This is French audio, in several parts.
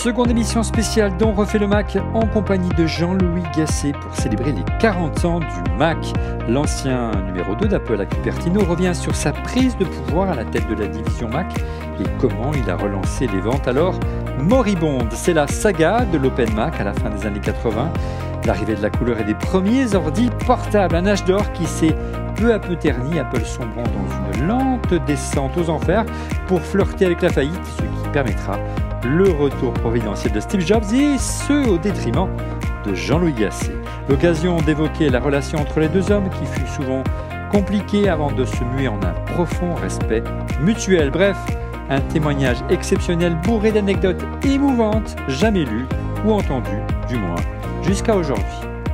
Seconde émission spéciale dont refait le Mac en compagnie de Jean-Louis Gasset pour célébrer les 40 ans du Mac. L'ancien numéro 2 d'Apple à Cupertino revient sur sa prise de pouvoir à la tête de la division Mac et comment il a relancé les ventes alors moribondes. C'est la saga de l'Open Mac à la fin des années 80, l'arrivée de la couleur et des premiers ordi portables, un âge d'or qui s'est peu à peu terni, Apple sombrant dans une lente descente aux enfers pour flirter avec la faillite, ce qui permettra le retour providentiel de Steve Jobs et ce au détriment de Jean-Louis Gasset. L'occasion d'évoquer la relation entre les deux hommes qui fut souvent compliquée avant de se muer en un profond respect mutuel. Bref, un témoignage exceptionnel bourré d'anecdotes émouvantes, jamais lues ou entendues, du moins jusqu'à aujourd'hui.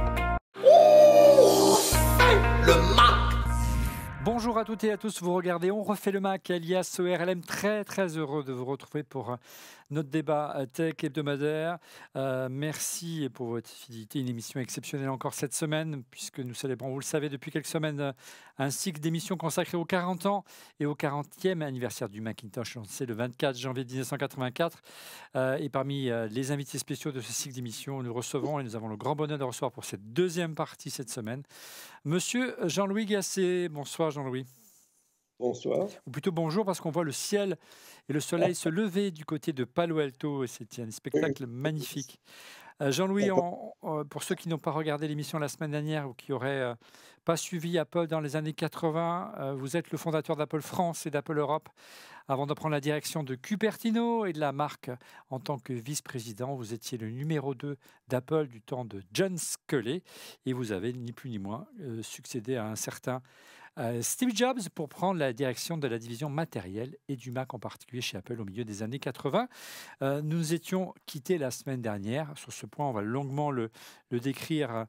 Bonjour à toutes et à tous, vous regardez On refait le Mac, alias ORLM, très heureux de vous retrouver pour notre débat tech hebdomadaire. Merci pour votre fidélité, une émission exceptionnelle encore cette semaine, puisque nous célébrons, vous le savez, depuis quelques semaines, un cycle d'émissions consacré aux 40 ans et au 40e anniversaire du Macintosh, lancé le 24 janvier 1984. Et parmi les invités spéciaux de ce cycle d'émissions, nous recevons, et nous avons le grand bonheur de recevoir pour cette deuxième partie cette semaine, Monsieur Jean-Louis Gasset. Bonsoir Jean-Louis. Bonsoir. Ou plutôt bonjour, parce qu'on voit le ciel et le soleil se lever du côté de Palo Alto. Et c'est un spectacle magnifique. Jean-Louis, pour ceux qui n'ont pas regardé l'émission la semaine dernière ou qui n'auraient pas suivi Apple dans les années 80, vous êtes le fondateur d'Apple France et d'Apple Europe. Avant de prendre la direction de Cupertino et de la marque en tant que vice-président, vous étiez le numéro 2 d'Apple du temps de John Sculley et vous avez ni plus ni moins succédé à un certain Steve Jobs pour prendre la direction de la division matérielle et du Mac en particulier chez Apple au milieu des années 80. Nous nous étions quittés la semaine dernière. Sur ce point, on va longuement le décrire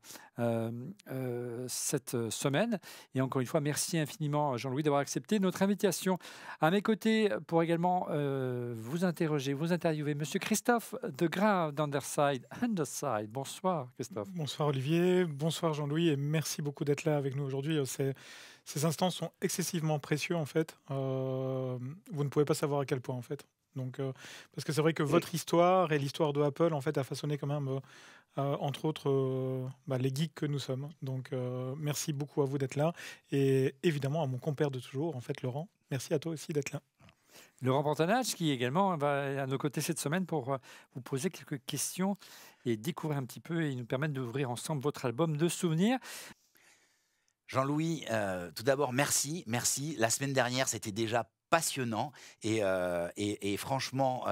cette semaine. Et encore une fois, merci infiniment Jean-Louis d'avoir accepté notre invitation. À mes côtés, pour également vous interroger, vous interviewer, Monsieur Christophe Degrain d'Underside. Bonsoir Christophe. Bonsoir Olivier, bonsoir Jean-Louis et merci beaucoup d'être là avec nous aujourd'hui. Ces instants sont excessivement précieux en fait. Vous ne pouvez pas savoir à quel point en fait. Donc, parce que c'est vrai que votre histoire et l'histoire de Apple en fait a façonné quand même, entre autres, les geeks que nous sommes. Donc, merci beaucoup à vous d'être là et évidemment à mon compère de toujours en fait Laurent. Merci à toi aussi d'être là. Laurent Pantanage, qui également va à nos côtés cette semaine pour vous poser quelques questions et découvrir un petit peu et nous permettre d'ouvrir ensemble votre album de souvenirs. Jean-Louis, tout d'abord, merci. La semaine dernière, c'était déjà passionnant et franchement,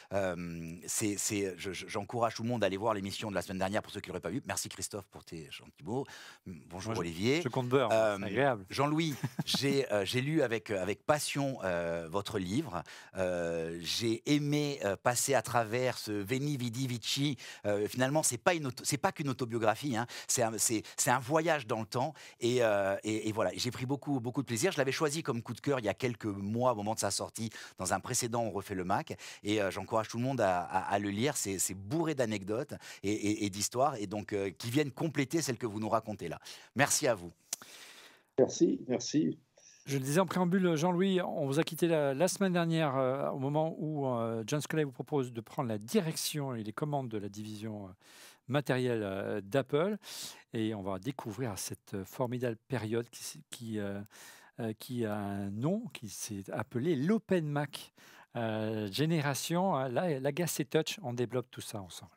j'encourage tout le monde à aller voir l'émission de la semaine dernière pour ceux qui ne l'auraient pas vu. Merci Christophe pour tes gentils mots. Bonjour Olivier. Je compte beurre, c'est agréable. Jean-Louis, j'ai lu avec passion votre livre. J'ai aimé passer à travers ce Veni Vidi Vici. Finalement, c'est pas qu'une autobiographie, hein. C'est un voyage dans le temps et voilà. J'ai pris beaucoup de plaisir. Je l'avais choisi comme coup de cœur il y a quelques mois au moment de sa sortie dans un précédent On refait le Mac et j'encourage tout le monde à le lire. C'est bourré d'anecdotes et d'histoires et donc qui viennent compléter celles que vous nous racontez là. Merci à vous. Merci. Je le disais en préambule, Jean-Louis, on vous a quitté la semaine dernière au moment où John Sculley vous propose de prendre la direction et les commandes de la division matérielle d'Apple et on va découvrir cette formidable période qui a un nom qui s'est appelé l'Open Mac génération, la Gasset Touch. On développe tout ça ensemble.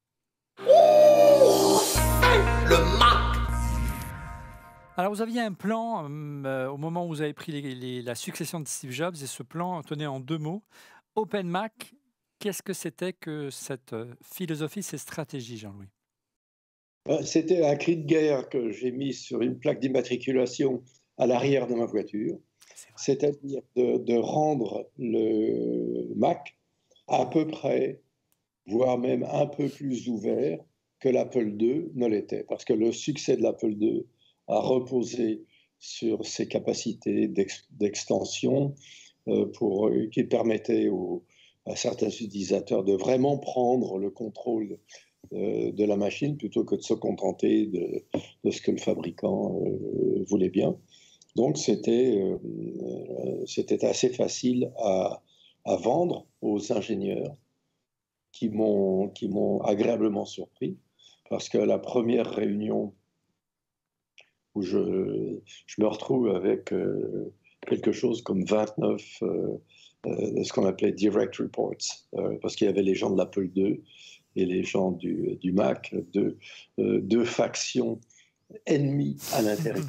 Le Mac. Alors vous aviez un plan au moment où vous avez pris la succession de Steve Jobs et ce plan tenait en deux mots. Open Mac, qu'est-ce que c'était que cette philosophie, cette stratégie, Jean-Louis? C'était un cri de guerre que j'ai mis sur une plaque d'immatriculation à l'arrière de ma voiture, c'est-à-dire de rendre le Mac à peu près, voire même un peu plus ouvert que l'Apple II ne l'était, parce que le succès de l'Apple II a reposé sur ses capacités d'extension qui permettaient à certains utilisateurs de vraiment prendre le contrôle de la machine plutôt que de se contenter de ce que le fabricant voulait bien. Donc, c'était assez facile à vendre aux ingénieurs qui m'ont agréablement surpris, parce que la première réunion où je me retrouve avec quelque chose comme 29 ce qu'on appelait direct reports, parce qu'il y avait les gens de l'Apple II et les gens du Mac, deux factions ennemies à l'intérieur.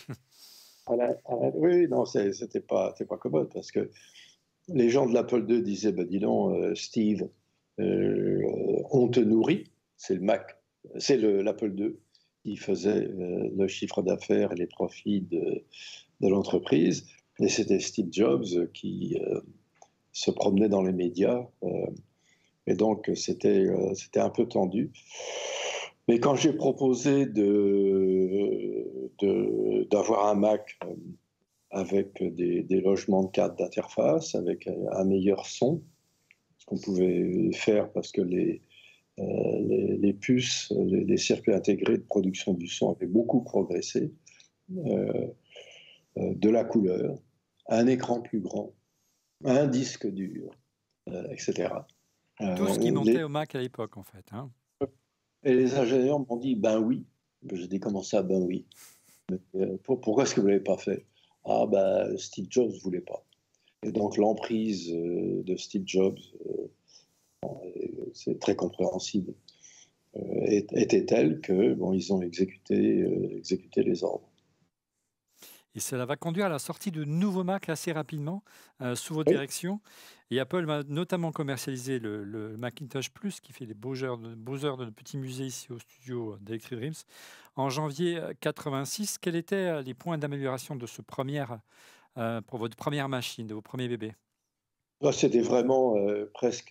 Oui, non, c'était pas commode, parce que les gens de l'Apple II disaient, ben, dis donc, Steve, on te nourrit, c'est le Mac, c'est l'Apple II qui faisait le chiffre d'affaires et les profits de l'entreprise, et c'était Steve Jobs qui se promenait dans les médias, et donc c'était un peu tendu. Mais quand j'ai proposé d'avoir un Mac avec des logements de cartes d'interface, avec un meilleur son, ce qu'on pouvait faire parce que les puces, les circuits intégrés de production du son avaient beaucoup progressé, de la couleur, un écran plus grand, un disque dur, etc. Tout ce qui montait au Mac à l'époque, en fait. Hein. Et les ingénieurs m'ont dit, ben oui. J'ai dit, comment ça, ben oui. Pourquoi est-ce que vous ne l'avez pas fait? Ah ben, Steve Jobs ne voulait pas. Et donc l'emprise de Steve Jobs, c'est très compréhensible, était telle que bon, ils ont exécuté les ordres. Et cela va conduire à la sortie de nouveaux Mac assez rapidement, sous vos Oui. directions. Et Apple va notamment commercialiser le Macintosh Plus, qui fait des beaux heures de petits musées ici au studio d'Electric Dreams, en janvier 86. Quels étaient les points d'amélioration de pour votre première machine, de vos premiers bébés? C'était vraiment presque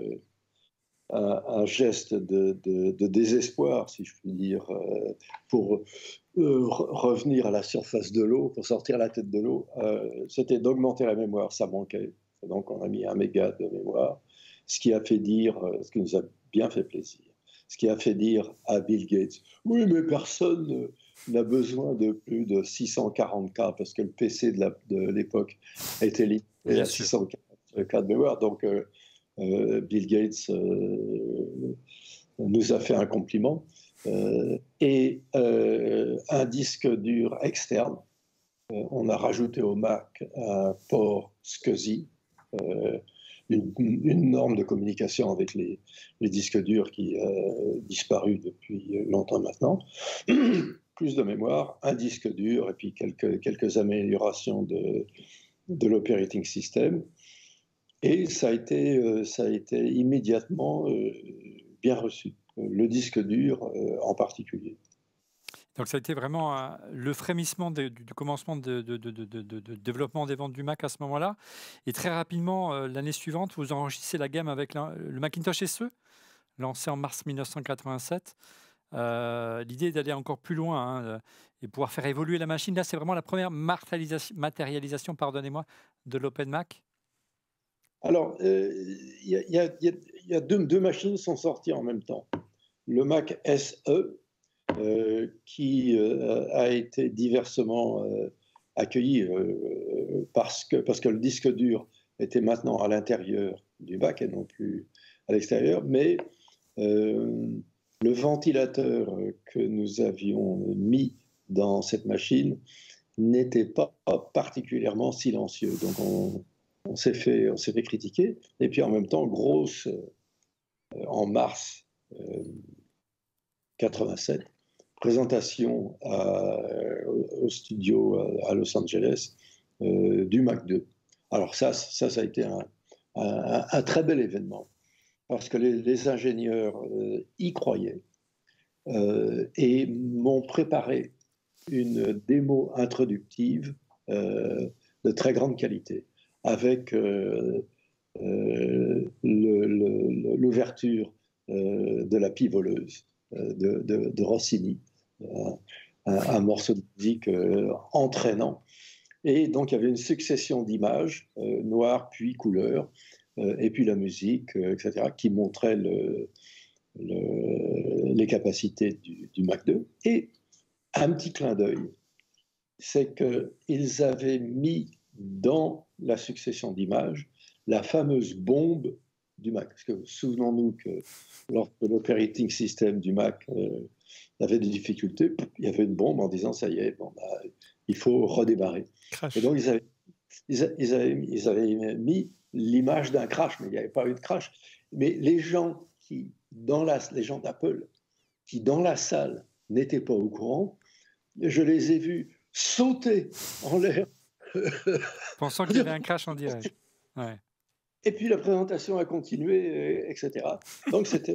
un geste de désespoir, si je puis dire, pour revenir à la surface de l'eau, pour sortir la tête de l'eau. C'était d'augmenter la mémoire, ça manquait. Donc on a mis 1 méga de mémoire, ce qui a fait dire, ce qui nous a bien fait plaisir, ce qui a fait dire à Bill Gates, oui, mais personne n'a besoin de plus de 640K, parce que le PC de l'époque était limité à 640K de mémoire. Donc Bill Gates nous a fait un compliment. Et un disque dur externe. On a rajouté au Mac un port SCSI, une norme de communication avec les disques durs qui a disparu depuis longtemps maintenant. Plus de mémoire, un disque dur et puis quelques améliorations de l'operating system. Et ça a été immédiatement bien reçu, le disque dur en particulier. Donc ça a été vraiment le frémissement du commencement de développement des ventes du Mac à ce moment-là. Et très rapidement, l'année suivante, vous enregistrez la gamme avec le Macintosh SE, lancé en mars 1987. L'idée est d'aller encore plus loin et pouvoir faire évoluer la machine. Là, c'est vraiment la première matérialisation, pardonnez-moi, de l'Open Mac. Alors, il y a deux machines sont sorties en même temps. Le Mac SE, qui a été diversement accueilli parce que le disque dur était maintenant à l'intérieur du Mac et non plus à l'extérieur, mais le ventilateur que nous avions mis dans cette machine n'était pas particulièrement silencieux. Donc on s'est fait critiquer. Et puis en même temps, en mars 87, présentation au studio à Los Angeles du Mac 2. Alors ça a été un très bel événement, parce que les ingénieurs y croyaient et m'ont préparé une démo introductive de très grande qualité, avec l'ouverture de la pie voleuse de Rossini, un morceau de musique entraînant. Et donc il y avait une succession d'images, noires puis couleurs, et puis la musique, etc., qui montrait les capacités du Mac 2. Et un petit clin d'œil, c'est qu'ils avaient mis dans la succession d'images la fameuse bombe du Mac. Parce que souvenons-nous que lorsque l'operating system du Mac avait des difficultés, il y avait une bombe en disant ça y est, bon, bah, il faut redémarrer. Crash. Et donc ils avaient mis l'image d'un crash, mais il n'y avait pas eu de crash. Mais les gens les gens d'Apple qui dans la salle n'étaient pas au courant, je les ai vus sauter en l'air. Pensant qu'il y avait un crash en direct. Ouais. Et puis la présentation a continué, etc. Donc c'était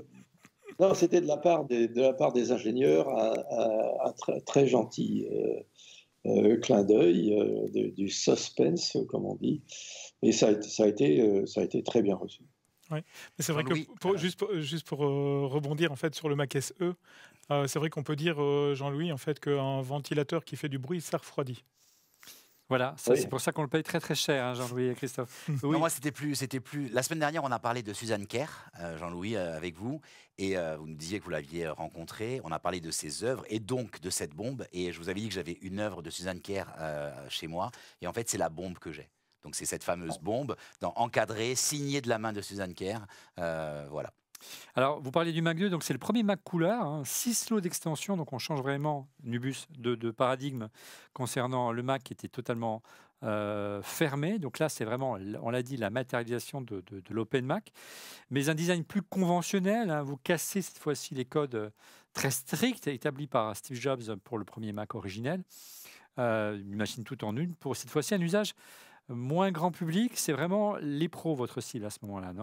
de la part des ingénieurs un très gentil clin d'œil, du suspense, comme on dit. Et ça a été très bien reçu. Oui, mais c'est vrai que juste pour rebondir en fait sur le Mac SE, c'est vrai qu'on peut dire, Jean-Louis, en fait, qu'un ventilateur qui fait du bruit, ça refroidit. Voilà, c'est pour ça qu'on le paye très très cher, hein, Jean-Louis et Christophe. Oui. Non, moi, c'était plus. La semaine dernière, on a parlé de Suzanne Kerr, Jean-Louis, avec vous, et vous nous disiez que vous l'aviez rencontrée. On a parlé de ses œuvres et donc de cette bombe. Et je vous avais dit que j'avais une œuvre de Suzanne Kerr chez moi, et en fait, c'est la bombe que j'ai. Donc c'est cette fameuse bombe, encadrée, signée de la main de Suzanne Kerr. Voilà. Alors, vous parliez du Mac 2, donc c'est le premier Mac couleur, hein, 6 slots d'extension, donc on change vraiment, Nubus, de paradigme concernant le Mac qui était totalement fermé. Donc là, c'est vraiment, on l'a dit, la matérialisation de l'Open Mac. Mais un design plus conventionnel, hein, vous cassez cette fois-ci les codes très stricts établis par Steve Jobs pour le premier Mac originel. Une machine tout en une, pour cette fois-ci un usage moins grand public. C'est vraiment les pros, votre cible à ce moment-là, non ?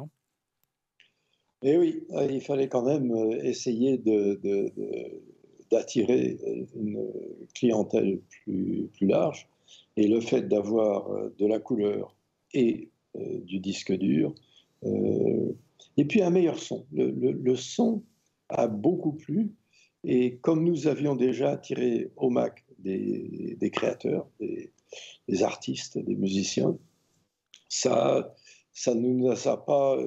Et oui, il fallait quand même essayer d'attirer une clientèle plus large. Et le fait d'avoir de la couleur et du disque dur, et puis un meilleur son. Le son a beaucoup plu. Et comme nous avions déjà attiré au Mac des créateurs, des artistes, des musiciens, ça ne nous a pas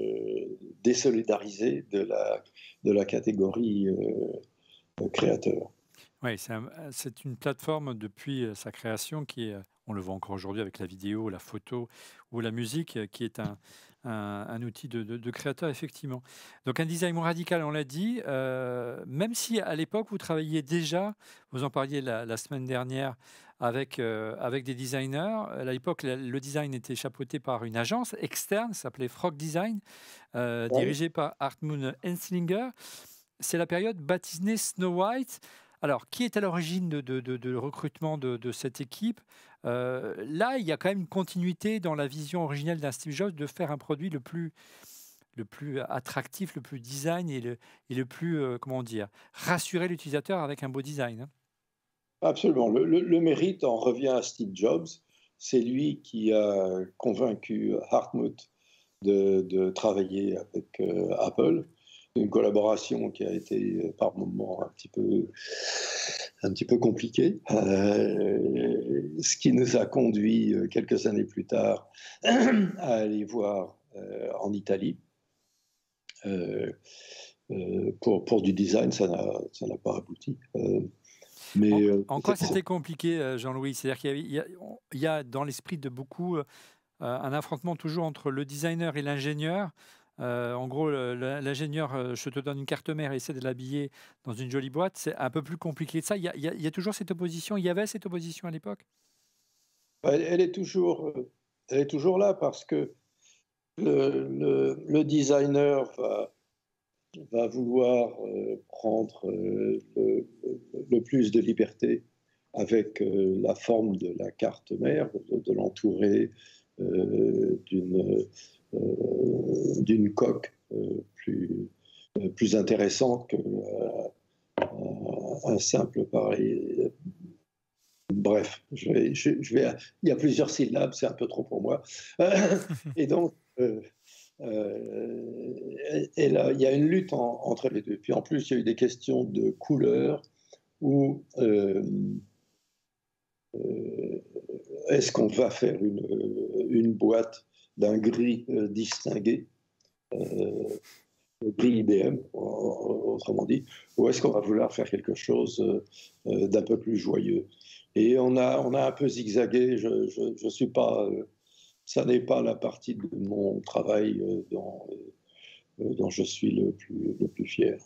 désolidarisé de la catégorie créateur. Oui, c'est une plateforme depuis sa création qui est, on le voit encore aujourd'hui avec la vidéo, la photo ou la musique, qui est un outil de créateur, effectivement. Donc un design moins radical, on l'a dit, même si à l'époque vous travailliez déjà, vous en parliez la semaine dernière, avec des designers. À l'époque, le design était chapeauté par une agence externe, ça s'appelait Frog Design, dirigée par Hartmut Enslinger. C'est la période baptisée Snow White. Alors, qui est à l'origine de recrutement de cette équipe ? Là, il y a quand même une continuité dans la vision originelle d'un Steve Jobs de faire un produit le plus attractif, le plus design et le plus, comment dire, rassurer l'utilisateur avec un beau design. Hein. Absolument. Le mérite en revient à Steve Jobs. C'est lui qui a convaincu Hartmut de travailler avec Apple. Une collaboration qui a été par moments un petit peu compliquée, ce qui nous a conduit quelques années plus tard à aller voir en Italie. Pour du design, ça n'a pas abouti. Mais en quoi c'était compliqué, Jean-Louis ? C'est-à-dire qu'il y a dans l'esprit de beaucoup un affrontement toujours entre le designer et l'ingénieur. En gros, l'ingénieur, je te donne une carte mère et essaie de l'habiller dans une jolie boîte. C'est un peu plus compliqué de ça. Il y a toujours cette opposition. Il y avait cette opposition à l'époque ? Elle est toujours là parce que le designer va vouloir prendre le plus de liberté avec la forme de la carte mère, de l'entourer d'une coque plus intéressante qu'un simple pareil. Bref, il y a plusieurs syllabes, c'est un peu trop pour moi. Et donc, et là, il y a une lutte entre les deux. Puis en plus, il y a eu des questions de couleur où est-ce qu'on va faire une boîte d'un gris distingué, gris IBM, autrement dit, ou est-ce qu'on va vouloir faire quelque chose d'un peu plus joyeux ? Et on a un peu zigzagué. Je ne suis pas ça n'est pas la partie de mon travail dont je suis le plus fier.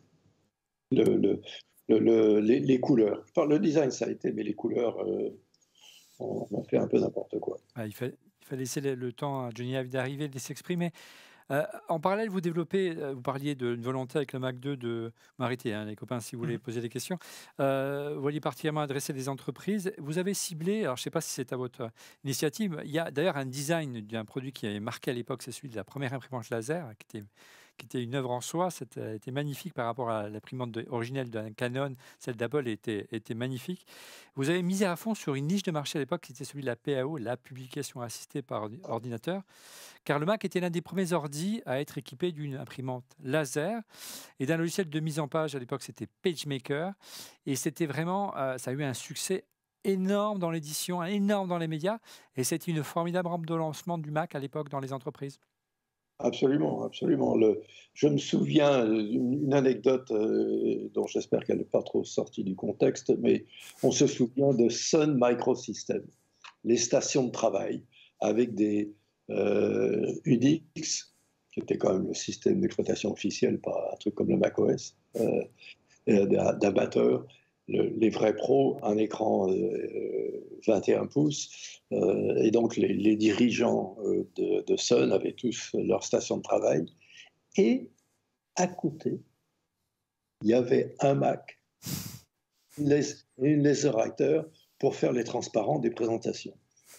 Les couleurs. Enfin, le design, ça a été, mais les couleurs, on a fait un peu n'importe quoi. Il fallait laisser le temps à Johnny Ive d'arriver, de s'exprimer. En parallèle, vous développez, vous parliez d'une volonté avec le Mac 2 de m'arrêter, hein, les copains, si vous voulez poser des questions. Vous vouliez particulièrement adresser des entreprises. Vous avez ciblé, alors je ne sais pas si c'est à votre initiative, il y a d'ailleurs un design d'un produit qui avait marqué à l'époque, c'est celui de la première imprimante laser, qui était une œuvre en soi. C'était était magnifique par rapport à l'imprimante originelle d'un Canon. Celle d'Apple était magnifique. Vous avez misé à fond sur une niche de marché à l'époque qui était celui de la PAO, la publication assistée par ordinateur, car le Mac était l'un des premiers ordis à être équipé d'une imprimante laser et d'un logiciel de mise en page. À l'époque, c'était PageMaker. Et c'était vraiment, ça a eu un succès énorme dans l'édition, énorme dans les médias. Et c'était une formidable rampe de lancement du Mac à l'époque dans les entreprises. Absolument, absolument. Je me souviens d'une anecdote dont j'espère qu'elle n'est pas trop sortie du contexte, mais on se souvient de Sun Microsystems, les stations de travail, avec des Unix, qui était quand même le système d'exploitation officiel, pas un truc comme le macOS, d'un batteur. Les vrais pros, un écran 21 pouces, et donc les dirigeants de Sun avaient tous leur station de travail. Et à côté, il y avait un Mac, une LaserWriter pour faire les transparents des présentations.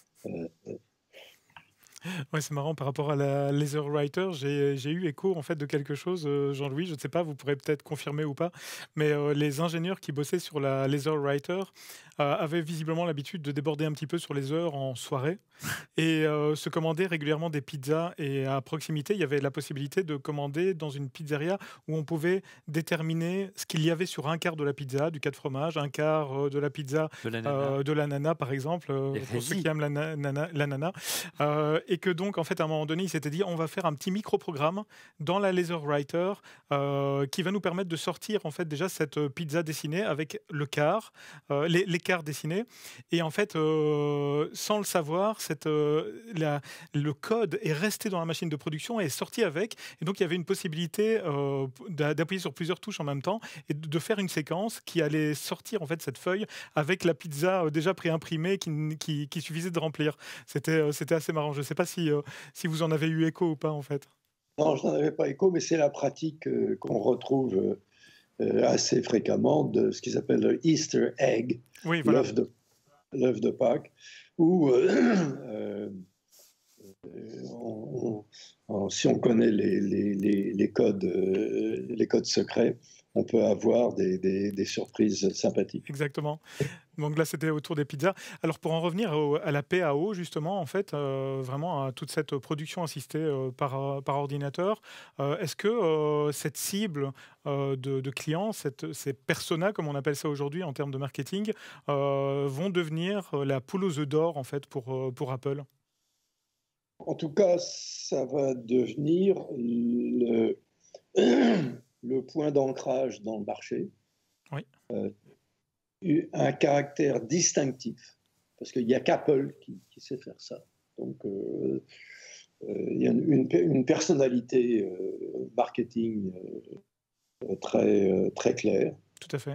Ouais, c'est marrant par rapport à la LaserWriter, j'ai eu écho en fait de quelque chose, Jean-Louis, je ne sais pas, vous pourrez peut-être confirmer ou pas, mais les ingénieurs qui bossaient sur la LaserWriter avaient visiblement l'habitude de déborder un petit peu sur les heures en soirée et se commandaient régulièrement des pizzas. Et à proximité, il y avait la possibilité de commander dans une pizzeria où on pouvait déterminer ce qu'il y avait sur un quart de la pizza, du 4 fromages, un quart de la pizza de l'ananas par exemple, pour ceux qui aiment l'ananas. Et que donc, en fait, à un moment donné, il s'était dit, on va faire un petit micro-programme dans la LaserWriter qui va nous permettre de sortir, en fait, déjà cette pizza dessinée avec le quart, les quarts dessinés. Et en fait, sans le savoir, le code est resté dans la machine de production et est sorti avec. Et donc, il y avait une possibilité d'appuyer sur plusieurs touches en même temps et de faire une séquence qui allait sortir, en fait, cette feuille avec la pizza déjà préimprimée qui suffisait de remplir. C'était assez marrant. Je ne sais pas si vous en avez eu écho ou pas, en fait. Non, je n'en avais pas écho, mais c'est la pratique qu'on retrouve assez fréquemment de ce qu'ils appellent le Easter egg, oui, voilà. l'œuf de Pâques, où si on connaît les codes secrets, on peut avoir des surprises sympathiques. Exactement. Donc là, c'était autour des pizzas. Alors, pour en revenir à la PAO, justement, en fait, vraiment à toute cette production assistée par ordinateur, est-ce que cette cible de clients, ces personas, comme on appelle ça aujourd'hui en termes de marketing, vont devenir la poule aux œufs d'or, en fait, pour Apple? En tout cas, ça va devenir le point d'ancrage dans le marché. Oui. Un caractère distinctif, parce qu'il n'y a qu'Apple qui sait faire ça. Donc, il y a une personnalité marketing très claire. Tout à fait.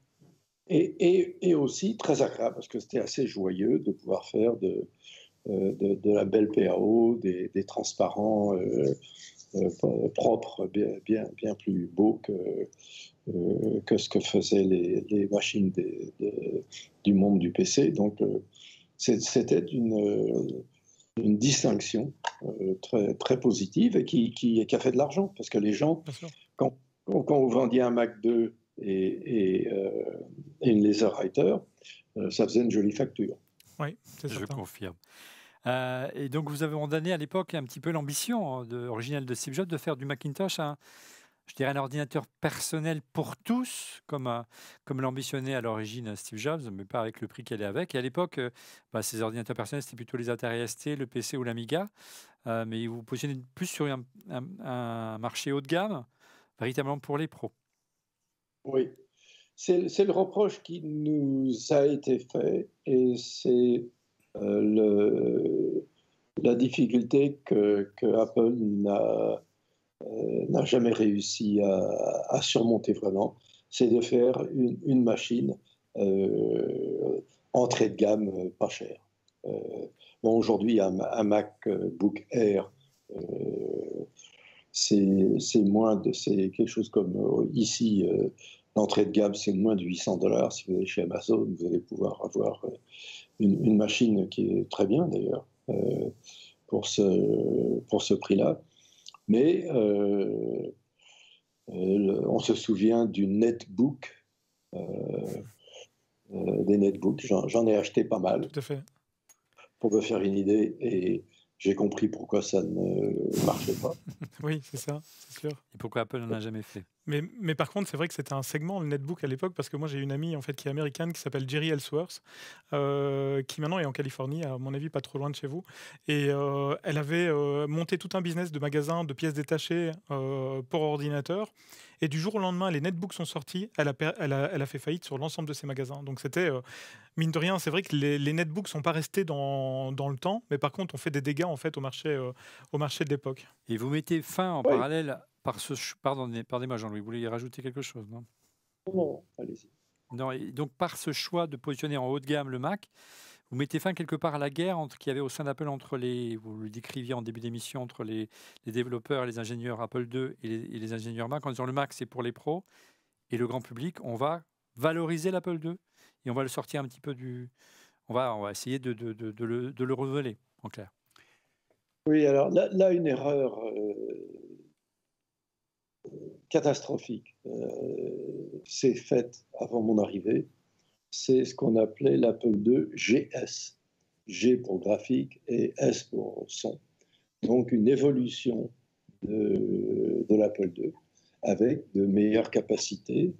Et aussi très agréable, parce que c'était assez joyeux de pouvoir faire de la belle PAO, des transparents propres, bien plus beaux que ce que faisaient les machines du monde du PC. Donc, c'était une distinction très positive et qui a fait de l'argent, parce que les gens, quand vous vendiez un Mac 2 et une LaserWriter, ça faisait une jolie facture. Oui, c'est certain. Je confirme. Et donc, vous avez donné à l'époque un petit peu l'ambition originelle de Steve Jobs de faire du Macintosh je dirais un ordinateur personnel pour tous, comme l'ambitionnait à l'origine Steve Jobs, mais pas avec le prix qu'elle est avec. Et à l'époque, ces ordinateurs personnels, c'était plutôt les Atari ST, le PC ou l'Amiga. Mais vous positionnez plus sur un marché haut de gamme, véritablement pour les pros. Oui, c'est le reproche qui nous a été fait, et c'est La difficulté que Apple n'a jamais réussi à surmonter vraiment, c'est de faire une machine entrée de gamme pas chère. Bon, aujourd'hui, un MacBook Air, c'est quelque chose comme ici, l'entrée de gamme, c'est moins de $800. Si vous allez chez Amazon, vous allez pouvoir avoir une machine qui est très bien d'ailleurs pour ce prix-là. Mais on se souvient du netbook, des netbooks. J'en ai acheté pas mal. Tout à fait. Pour me faire une idée, et j'ai compris pourquoi ça ne marchait pas. Oui, c'est ça, c'est sûr. Et pourquoi Apple n'en a jamais fait? Mais par contre, c'est vrai que c'était un segment, le netbook à l'époque, parce que moi j'ai une amie en fait qui est américaine qui s'appelle Jerry Ellsworth, qui maintenant est en Californie, à mon avis pas trop loin de chez vous. Et elle avait monté tout un business de magasin de pièces détachées pour ordinateur. Et du jour au lendemain, les netbooks sont sortis, elle a fait faillite sur l'ensemble de ses magasins. Donc c'était, mine de rien, c'est vrai que les netbooks sont pas restés dans le temps, mais par contre on fait des dégâts en fait au marché de l'époque. Et vous mettez fin en Oui. parallèle par ce... Pardonnez-moi Jean-Louis, vous vouliez y rajouter quelque chose, non? Non, allez-y. Non, et donc par ce choix de positionner en haut de gamme le Mac, vous mettez fin quelque part à la guerre qu'il y avait au sein d'Apple entre vous le décriviez en début d'émission, entre les développeurs et les ingénieurs Apple II et les ingénieurs Mac, en disant le Mac c'est pour les pros et le grand public, on va valoriser l'Apple II et on va le sortir un petit peu on va essayer de le renouveler, en clair. Oui, alors là une erreur catastrophique s'est faite avant mon arrivée. C'est ce qu'on appelait l'Apple II GS. G pour graphique et S pour son. Donc une évolution de l'Apple II avec de meilleures capacités,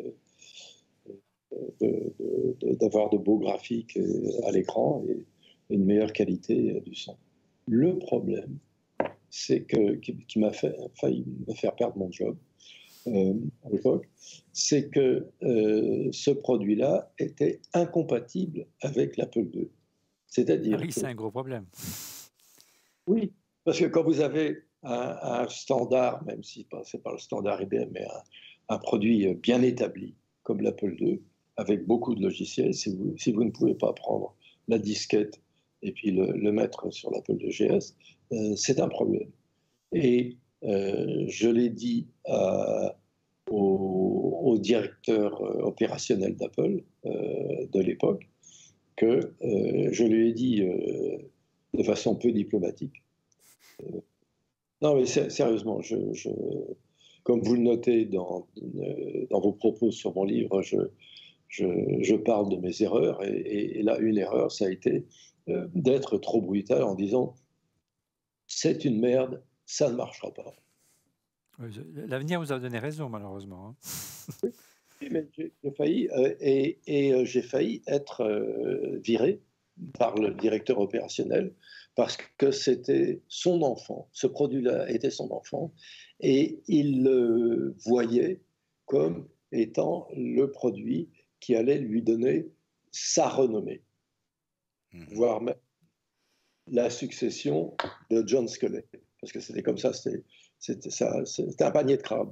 d'avoir de beaux graphiques à l'écran et une meilleure qualité du son. Le problème, c'est qui m'a failli me faire perdre mon job à l'époque, c'est que ce produit-là était incompatible avec l'Apple II. C'est-à-dire oui, c'est un gros problème. Oui, parce que quand vous avez un standard, même si ce n'est pas le standard IBM, mais un produit bien établi, comme l'Apple II, avec beaucoup de logiciels, si vous ne pouvez pas prendre la disquette et puis le mettre sur l'Apple II GS, c'est un problème. Et je l'ai dit au directeur opérationnel d'Apple de l'époque, que je lui ai dit de façon peu diplomatique. Non, mais sérieusement, comme vous le notez dans vos propos sur mon livre, je parle de mes erreurs, et là, une erreur, ça a été d'être trop brutal en disant « c'est une merde, ça ne marchera pas ». L'avenir vous a donné raison, malheureusement. Oui, mais j'ai failli, j'ai failli être viré par le directeur opérationnel parce que c'était son enfant. Ce produit-là était son enfant et il le voyait comme étant le produit qui allait lui donner sa renommée, voire même la succession de John Sculley. Parce que c'était comme ça, c'était un panier de crabes,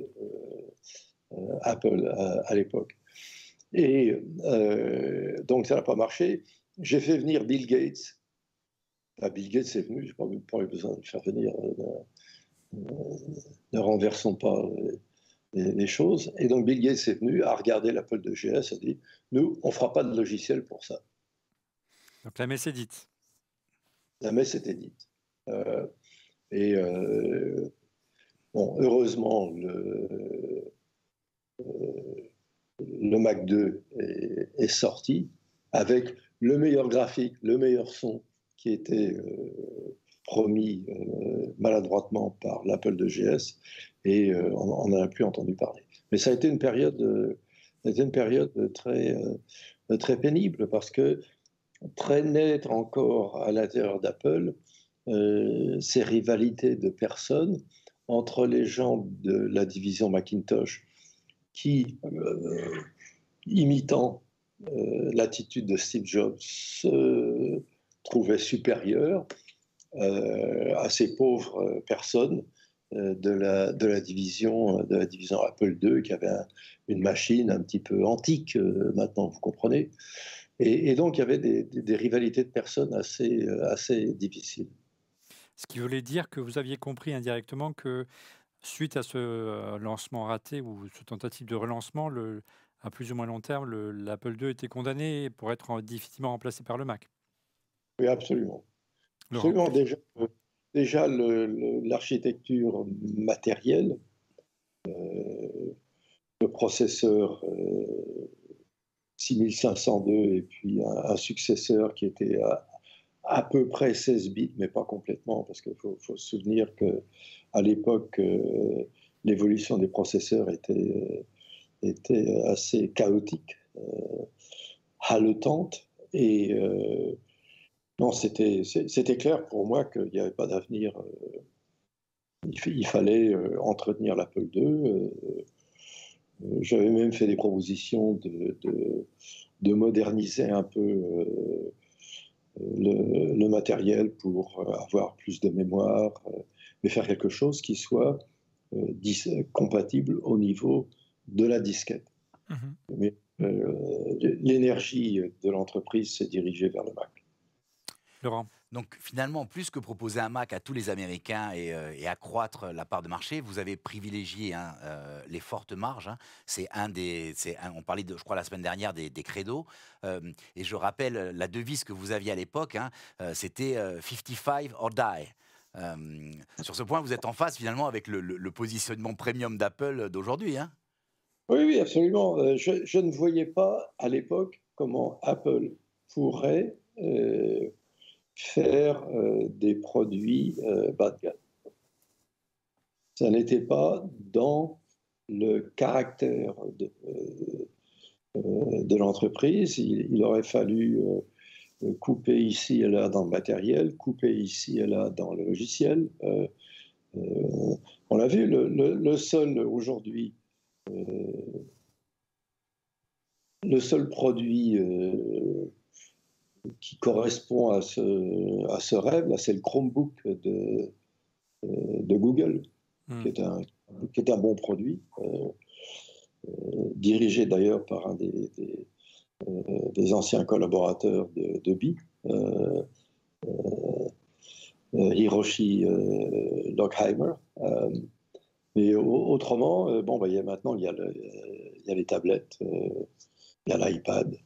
Apple à l'époque. Et donc ça n'a pas marché. J'ai fait venir Bill Gates. Bill Gates est venu, je n'ai pas eu besoin de le faire venir, ne renversons pas les choses. Et donc Bill Gates est venu, a regardé l'Apple II GS, a dit « Nous, on ne fera pas de logiciel pour ça ». Donc la messe est dite. La messe était dite. Bon, heureusement, le Mac 2 est sorti avec le meilleur graphique, le meilleur son qui était promis maladroitement par l'Apple II GS, et on n'en a plus entendu parler. Mais ça a été une période très pénible parce que traînaient encore à l'intérieur d'Apple ces rivalités de personnes entre les gens de la division Macintosh qui, imitant l'attitude de Steve Jobs, se trouvaient supérieurs, à ces pauvres personnes de la division Apple II, qui avait une machine un petit peu antique maintenant, vous comprenez. Et donc, il y avait des rivalités de personnes assez difficiles. Ce qui voulait dire que vous aviez compris indirectement que suite à ce lancement raté ou ce tentative de relancement, à plus ou moins long terme, l'Apple II était condamné pour être difficilement remplacé par le Mac. Oui, absolument. Laurent. Absolument. Déjà l'architecture matérielle, le processeur 6502 et puis un successeur qui était à peu près 16 bits, mais pas complètement, parce qu'il faut se souvenir qu'à l'époque, l'évolution des processeurs était assez chaotique, haletante, et non, c'était clair pour moi qu'il n'y avait pas d'avenir. Il fallait entretenir l'Apple II. J'avais même fait des propositions de moderniser un peu le matériel pour avoir plus de mémoire, mais faire quelque chose qui soit compatible au niveau de la disquette. Mais l'énergie de l'entreprise s'est dirigée vers le Mac. Laurent. Donc finalement, plus que proposer un Mac à tous les Américains et accroître la part de marché, vous avez privilégié les fortes marges. On parlait, je crois, la semaine dernière des credos. Et je rappelle la devise que vous aviez à l'époque, c'était 55 or die. Sur ce point, vous êtes en phase finalement avec le positionnement premium d'Apple d'aujourd'hui. Oui, absolument. Je ne voyais pas à l'époque comment Apple pourrait faire des produits bas de gamme. Ça n'était pas dans le caractère de l'entreprise. Il aurait fallu couper ici et là dans le matériel, couper ici et là dans le logiciel. On l'a vu, le seul aujourd'hui, le seul produit qui correspond à ce rêve, là, c'est le Chromebook de Google, qui est un bon produit, dirigé d'ailleurs par un des anciens collaborateurs de BI, Hiroshi Lockheimer. Mais autrement, maintenant, il y a les tablettes, il y a l'iPad,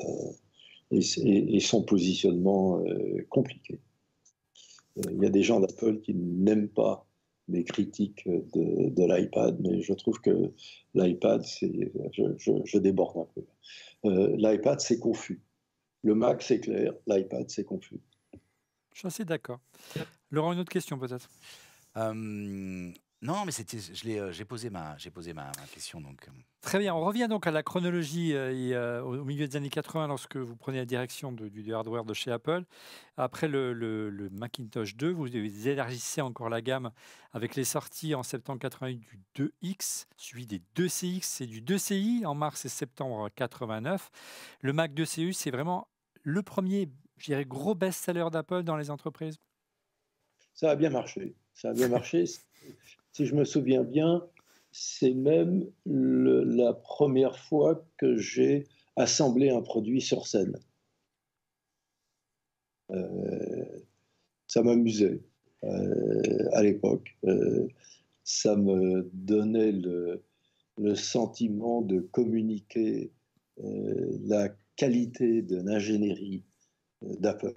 et son positionnement compliqué. Il y a des gens d'Apple qui n'aiment pas mes critiques de l'iPad, mais je trouve que l'iPad, je déborde un peu. L'iPad, c'est confus. Le Mac, c'est clair. L'iPad, c'est confus. Je suis assez d'accord. Laurent, une autre question peut-être. Non, mais j'ai posé ma question. Donc. Très bien, on revient donc à la chronologie au milieu des années 80 lorsque vous prenez la direction du hardware de chez Apple. Après le Macintosh 2, vous élargissez encore la gamme avec les sorties en septembre 88 du 2X, suivi des 2CX et du 2CI en mars et septembre 89. Le Mac 2CU, c'est vraiment le premier, je dirais, gros best-seller d'Apple dans les entreprises. Ça a bien marché. Ça a bien marché. Si je me souviens bien, c'est même la première fois que j'ai assemblé un produit sur scène. Ça m'amusait à l'époque. Ça me donnait le sentiment de communiquer la qualité de l'ingénierie d'Apple.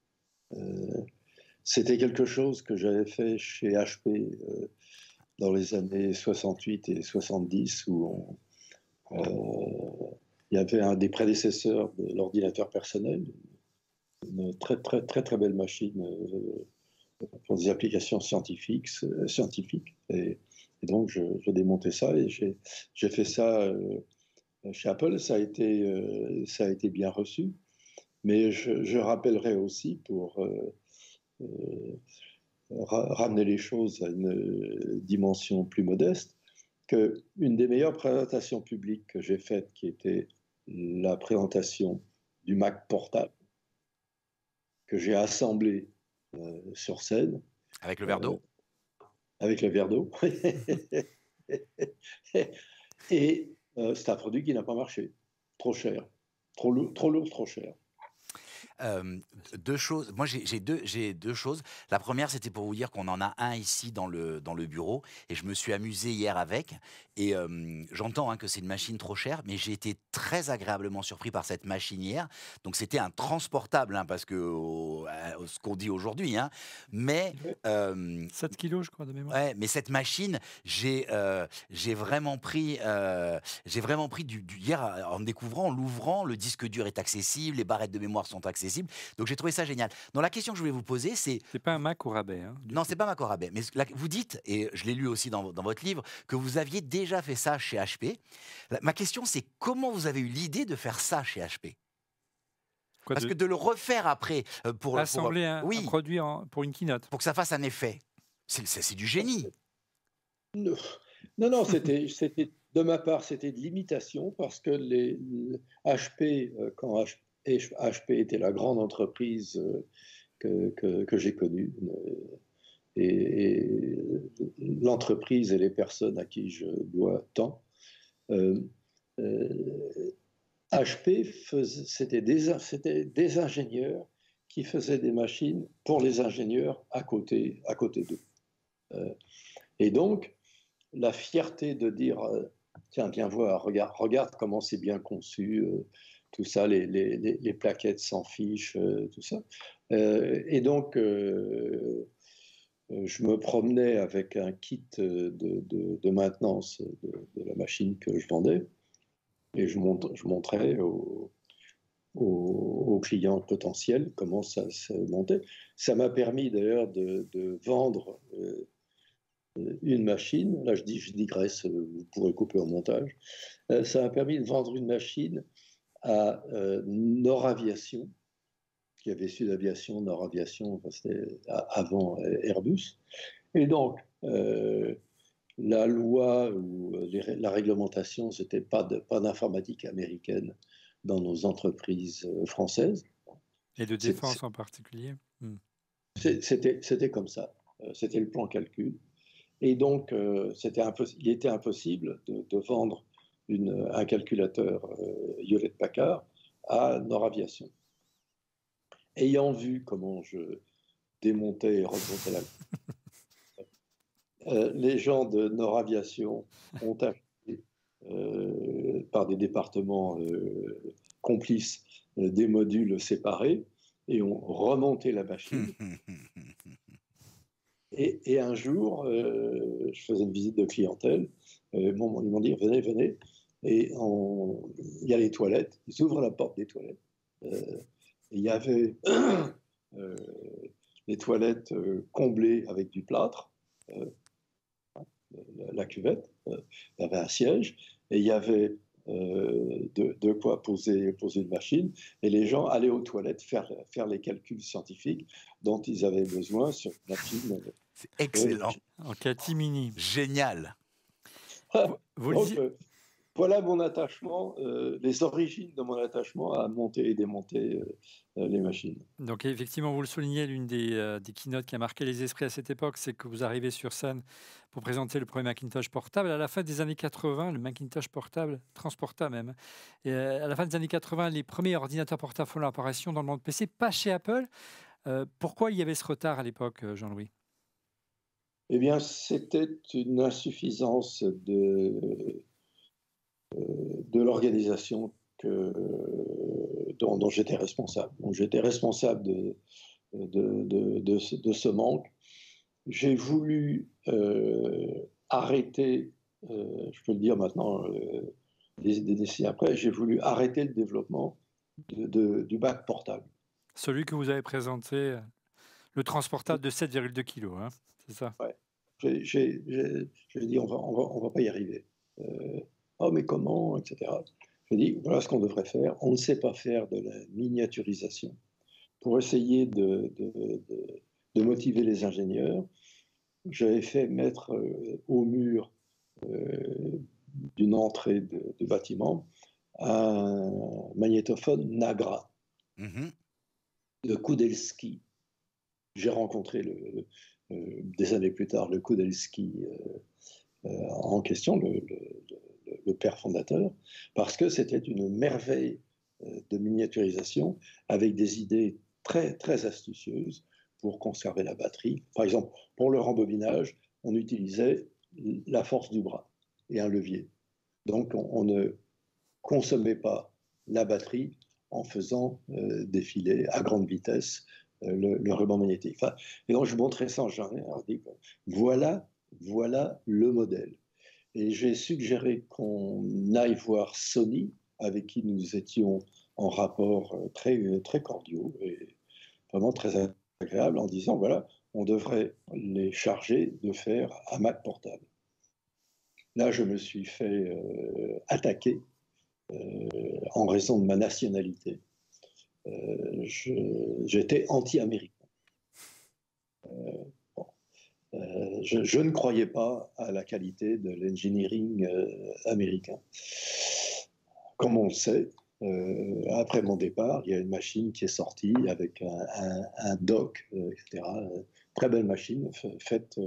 C'était quelque chose que j'avais fait chez HP dans les années 68 et 70, où il y avait un des prédécesseurs de l'ordinateur personnel, une très, très, très, très belle machine pour des applications scientifiques. Et donc, je démontais ça et j'ai fait ça chez Apple. Ça a été bien reçu. Mais je rappellerai aussi, pour ramener les choses à une dimension plus modeste, qu'une des meilleures présentations publiques que j'ai faites, qui était la présentation du Mac portable, que j'ai assemblé sur scène. Avec le verre d'eau avec le verre d'eau. Et c'est un produit qui n'a pas marché. Trop cher. Trop lourd, trop cher. Deux choses. Moi, j'ai deux choses. La première, c'était pour vous dire qu'on en a un ici dans le bureau et je me suis amusé hier avec. Et j'entends que c'est une machine trop chère, mais j'ai été très agréablement surpris par cette machine hier. Donc, c'était un transportable, parce que ce qu'on dit aujourd'hui. Mais 7 kilos, je crois, de mémoire. ouais, mais cette machine, j'ai vraiment pris hier en découvrant, en l'ouvrant, le disque dur est accessible, les barrettes de mémoire sont accessibles. Donc j'ai trouvé ça génial. Donc la question que je voulais vous poser, c'est pas un Mac au rabais. Non, c'est pas un Mac au rabais. Mais vous dites, et je l'ai lu aussi dans votre livre, que vous aviez déjà fait ça chez HP. Ma question, c'est comment vous avez eu l'idée de faire ça chez HP? Parce que de le refaire après pour assembler un produit pour une keynote, pour que ça fasse un effet, c'est du génie. Non, c'était de ma part, c'était de l'imitation parce que les HP, quand HP était la grande entreprise que j'ai connue, et l'entreprise et les personnes à qui je dois tant. HP, c'était des ingénieurs qui faisaient des machines pour les ingénieurs à côté d'eux. Et donc, la fierté de dire, tiens, viens voir, regarde comment c'est bien conçu, tout ça, les plaquettes sans fiches, tout ça. Et donc, je me promenais avec un kit de maintenance de la machine que je vendais, et je montrais aux clients potentiels comment ça se montait. Ça m'a permis d'ailleurs de vendre une machine. Là, je digresse, vous pourrez couper au montage. Ça m'a permis de vendre une machine à Noraviation, qui avait Sud Aviation, Noraviation, enfin, c'était avant Airbus. Et donc, la loi ou la réglementation, c'était pas d'informatique américaine dans nos entreprises françaises. Et de défense en particulier. C'était comme ça. C'était le plan calcul. Et donc, il était impossible de vendre un calculateur Hewlett-Packard à Noraviation. Ayant vu comment je démontais et remontais les gens de Noraviation ont acheté par des départements complices des modules séparés et ont remonté la machine. Et un jour, je faisais une visite de clientèle. Ils m'ont dit, venez. Et il y a les toilettes. Ils ouvrent la porte des toilettes. Il y avait les toilettes comblées avec du plâtre, la cuvette. Il y avait un siège. Et il y avait de quoi poser une machine. Et les gens allaient aux toilettes faire les calculs scientifiques dont ils avaient besoin sur une machine. C'est excellent. En catimini. Génial. Voilà mon attachement, les origines de mon attachement à monter et démonter les machines. Donc effectivement, vous le soulignez, l'une des keynotes qui a marqué les esprits à cette époque, c'est que vous arrivez sur scène pour présenter le premier Macintosh portable. À la fin des années 80, le Macintosh portable, transportable même, et à la fin des années 80, les premiers ordinateurs portables font leur apparition dans le monde PC, pas chez Apple. Pourquoi il y avait ce retard à l'époque, Jean-Louis ? Eh bien, c'était une insuffisance de l'organisation dont j'étais responsable. Donc, j'étais responsable de ce manque. J'ai voulu arrêter, je peux le dire maintenant, des décennies après, j'ai voulu arrêter le développement du Mac portable. Celui que vous avez présenté, le transportable de 7,2 kg, hein, c'est ça? Ouais. J'ai dit, on va pas y arriver. Oh, mais comment, etc. J'ai dit, voilà ce qu'on devrait faire. On ne sait pas faire de la miniaturisation. Pour essayer de motiver les ingénieurs, j'avais fait mettre au mur d'une entrée de bâtiment un magnétophone Nagra de Kudelski. j'ai rencontré des années plus tard le Kudelski en question, le père fondateur, parce que c'était une merveille de miniaturisation avec des idées très, très astucieuses pour conserver la batterie. Par exemple, pour le rembobinage, on utilisait la force du bras et un levier. Donc, on ne consommait pas la batterie en faisant défiler à grande vitesse le ruban magnétique. Enfin, et donc, je montrais ça en journée. Alors, je dis, voilà le modèle. Et j'ai suggéré qu'on aille voir Sony, avec qui nous étions en rapport très, très cordiaux et vraiment très agréable, en disant, voilà, on devrait les charger de faire un Mac portable. Là, je me suis fait attaquer en raison de ma nationalité. J'étais anti-américain. Je ne croyais pas à la qualité de l'engineering américain. Comme on le sait, après mon départ, il y a une machine qui est sortie avec un dock, etc. Très belle machine faite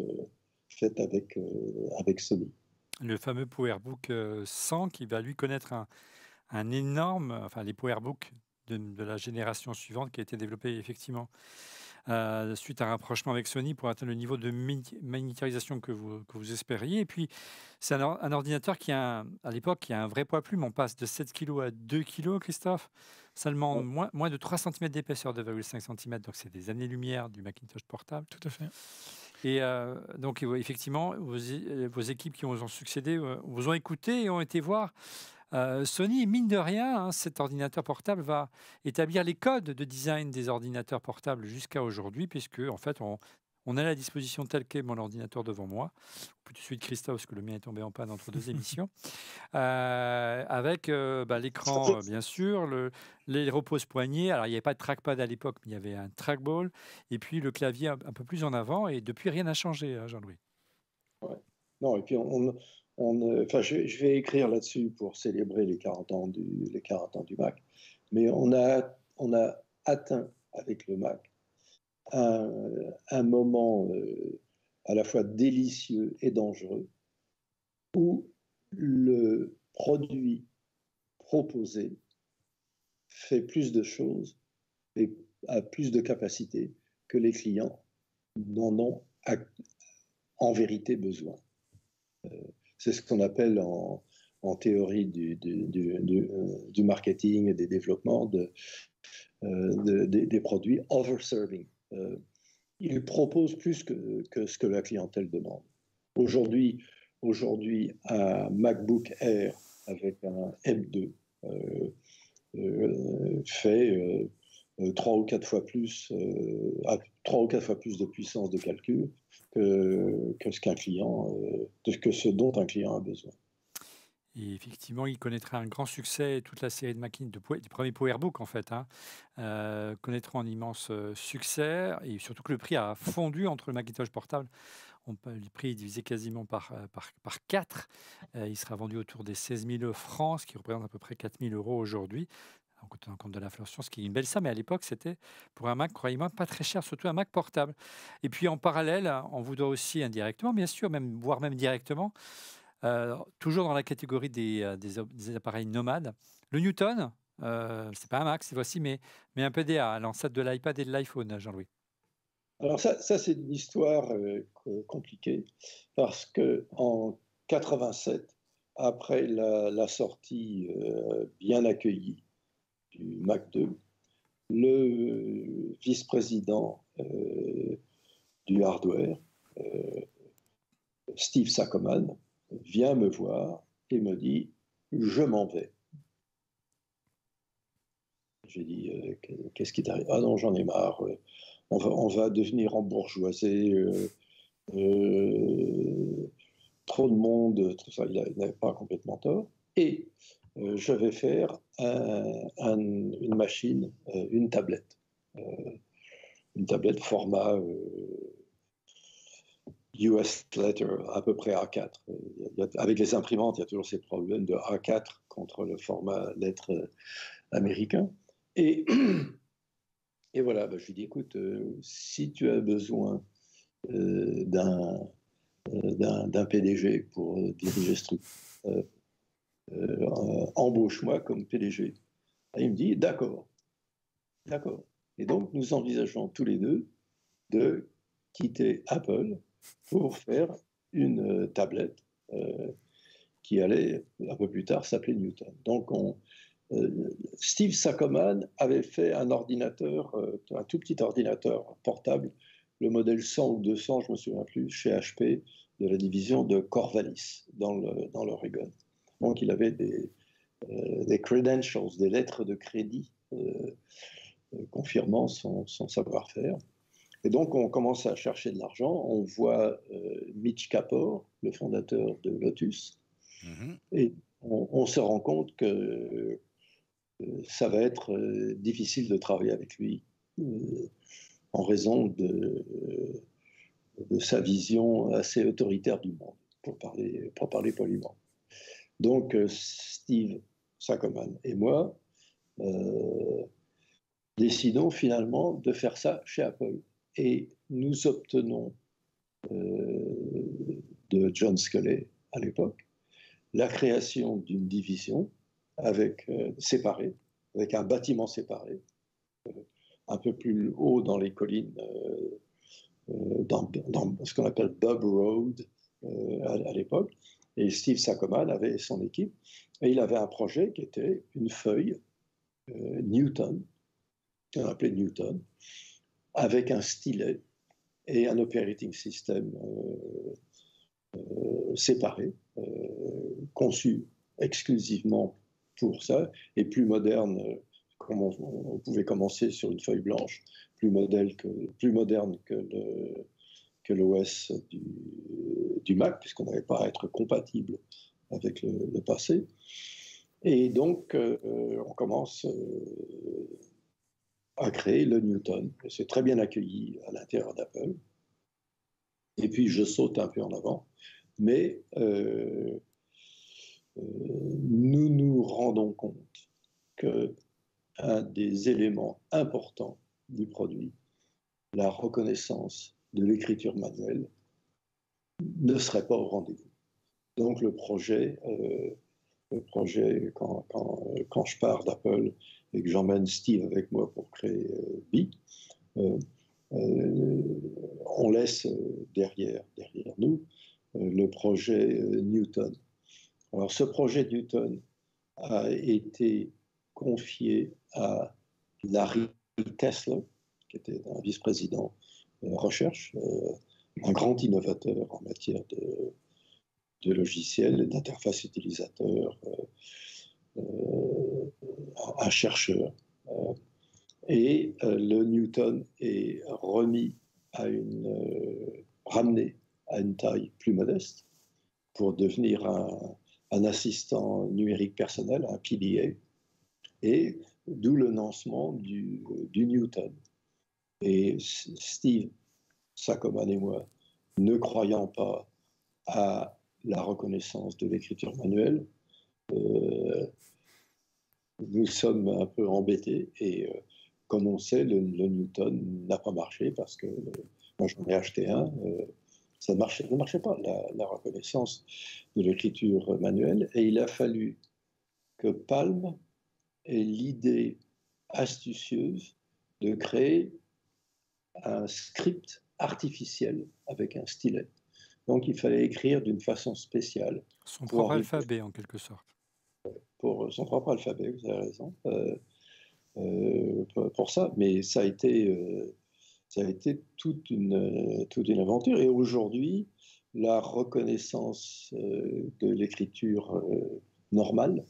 avec Sony. Le fameux PowerBook 100 qui va lui connaître un énorme, enfin les PowerBook de la génération suivante qui a été développé effectivement suite à un rapprochement avec Sony pour atteindre le niveau de miniaturisation que vous espériez. Et puis, c'est un ordinateur qui a, à l'époque, qui a un vrai poids plume. On passe de 7 kg à 2 kg, Christophe. Seulement moins de 3 cm d'épaisseur, 2,5 cm. Donc, c'est des années-lumière du Macintosh portable. Tout à fait. Et donc, effectivement, vos équipes qui vous ont succédé vous ont écouté et ont été voir. Sony, mine de rien, cet ordinateur portable va établir les codes de design des ordinateurs portables jusqu'à aujourd'hui, puisque en fait, on a la disposition telle qu'est mon ordinateur devant moi, tout de suite Christophe, parce que le mien est tombé en panne entre deux émissions, avec l'écran, bien sûr, les repose-poignets. Alors, il n'y avait pas de trackpad à l'époque, mais il y avait un trackball, et puis le clavier un peu plus en avant, et depuis, rien n'a changé, hein, Jean-Louis. Ouais. Non, et puis je vais écrire là-dessus pour célébrer les 40 ans du Mac, mais on a atteint avec le Mac un moment à la fois délicieux et dangereux où le produit proposé fait plus de choses et a plus de capacité que les clients n'en ont en vérité besoin. C'est ce qu'on appelle en théorie du marketing et des développements des produits overserving. Ils proposent plus que ce que la clientèle demande. Aujourd'hui, un MacBook Air avec un M2 fait 3 ou 4 fois plus de puissance de calcul que ce dont un client a besoin. Et effectivement, il connaîtra un grand succès. Toute la série de Macintosh, du premier PowerBook en fait, connaîtra un immense succès. Et surtout que le prix a fondu entre le Macintosh portable. Le prix est divisé quasiment par 4. Il sera vendu autour des 16 000 francs, ce qui représente à peu près 4 000 € aujourd'hui. En tenant compte de l'inflation, ce qui est une belle somme, mais à l'époque, c'était pour un Mac, croyez-moi, pas très cher, surtout un Mac portable. Et puis en parallèle, on vous doit aussi indirectement, bien sûr, voire même directement, toujours dans la catégorie des appareils nomades, le Newton, c'est pas un Mac cette fois-ci, mais un PDA, l'ancêtre de l'iPad et de l'iPhone, Jean-Louis. Alors ça c'est une histoire compliquée, parce qu'en 87, après la sortie bien accueillie du Mac 2, le vice-président du hardware, Steve Saccoman, vient me voir et me dit « Je m'en vais ». J'ai dit « Qu'est-ce qui t'arrive ?»« Ah non, j'en ai marre, on va devenir embourgeoisé, trop de monde, tout ça. » Il n'avait pas complètement tort. Et je vais faire une machine, une tablette format US Letter, à peu près A4. Avec les imprimantes, il y a toujours ces problèmes de A4 contre le format lettre américain. Et Et voilà, je lui dis, écoute, si tu as besoin euh, d'un d'un PDG pour diriger ce truc, euh, embauche-moi comme PDG. Et il me dit, d'accord, d'accord. Et donc, nous envisageons tous les deux de quitter Apple pour faire une tablette qui allait, un peu plus tard, s'appeler Newton. Donc, Steve Saccoman avait fait un ordinateur, un tout petit ordinateur portable, le modèle 100 ou 200, je ne me souviens plus, chez HP, de la division de Corvallis, dans l'Oregon. Donc, il avait des credentials, des lettres de crédit confirmant son savoir-faire. Et donc, on commence à chercher de l'argent. On voit Mitch Kapor, le fondateur de Lotus, et on se rend compte que ça va être difficile de travailler avec lui en raison de sa vision assez autoritaire du monde, pour parler poliment. Donc, Steve Saccoman et moi décidons finalement de faire ça chez Apple. Et nous obtenons de John Sculley, à l'époque, la création d'une division séparée, avec un bâtiment séparé, un peu plus haut dans les collines, dans ce qu'on appelle Bub Road à l'époque. Et Steve Saccoman avait son équipe, et il avait un projet qui était une feuille Newton, qu'on appelait Newton, avec un stylet et un operating system séparé, conçu exclusivement pour ça, et plus moderne, comme on pouvait commencer sur une feuille blanche, plus moderne que l'OS du Mac, puisqu'on n'avait pas à être compatible avec le passé. Et donc, on commence à créer le Newton. C'est très bien accueilli à l'intérieur d'Apple. Et puis, je saute un peu en avant. Mais nous nous rendons compte qu'un des éléments importants du produit, la reconnaissance de l'écriture manuelle, ne serait pas au rendez-vous. Donc, le projet, quand je pars d'Apple et que j'emmène Steve avec moi pour créer Bee, on laisse derrière nous le projet Newton. Alors, ce projet Newton a été confié à Larry Tesler, qui était un vice-président recherche, un grand innovateur en matière de logiciels, d'interface utilisateur, un chercheur. Et le Newton est ramené à une taille plus modeste pour devenir un assistant numérique personnel, un PDA, et d'où le lancement du Newton. Et Steve Saccoman et moi, ne croyant pas à la reconnaissance de l'écriture manuelle, nous sommes un peu embêtés et comme on sait, le Newton n'a pas marché parce que moi j'en ai acheté un, ça ne marchait pas, la reconnaissance de l'écriture manuelle, et il a fallu que Palm ait l'idée astucieuse de créer un script artificiel avec un stylet. Donc il fallait écrire d'une façon spéciale. Son propre alphabet en quelque sorte. Pour son propre alphabet, vous avez raison. Pour ça, mais ça a été toute une aventure. Et aujourd'hui, la reconnaissance de l'écriture normale,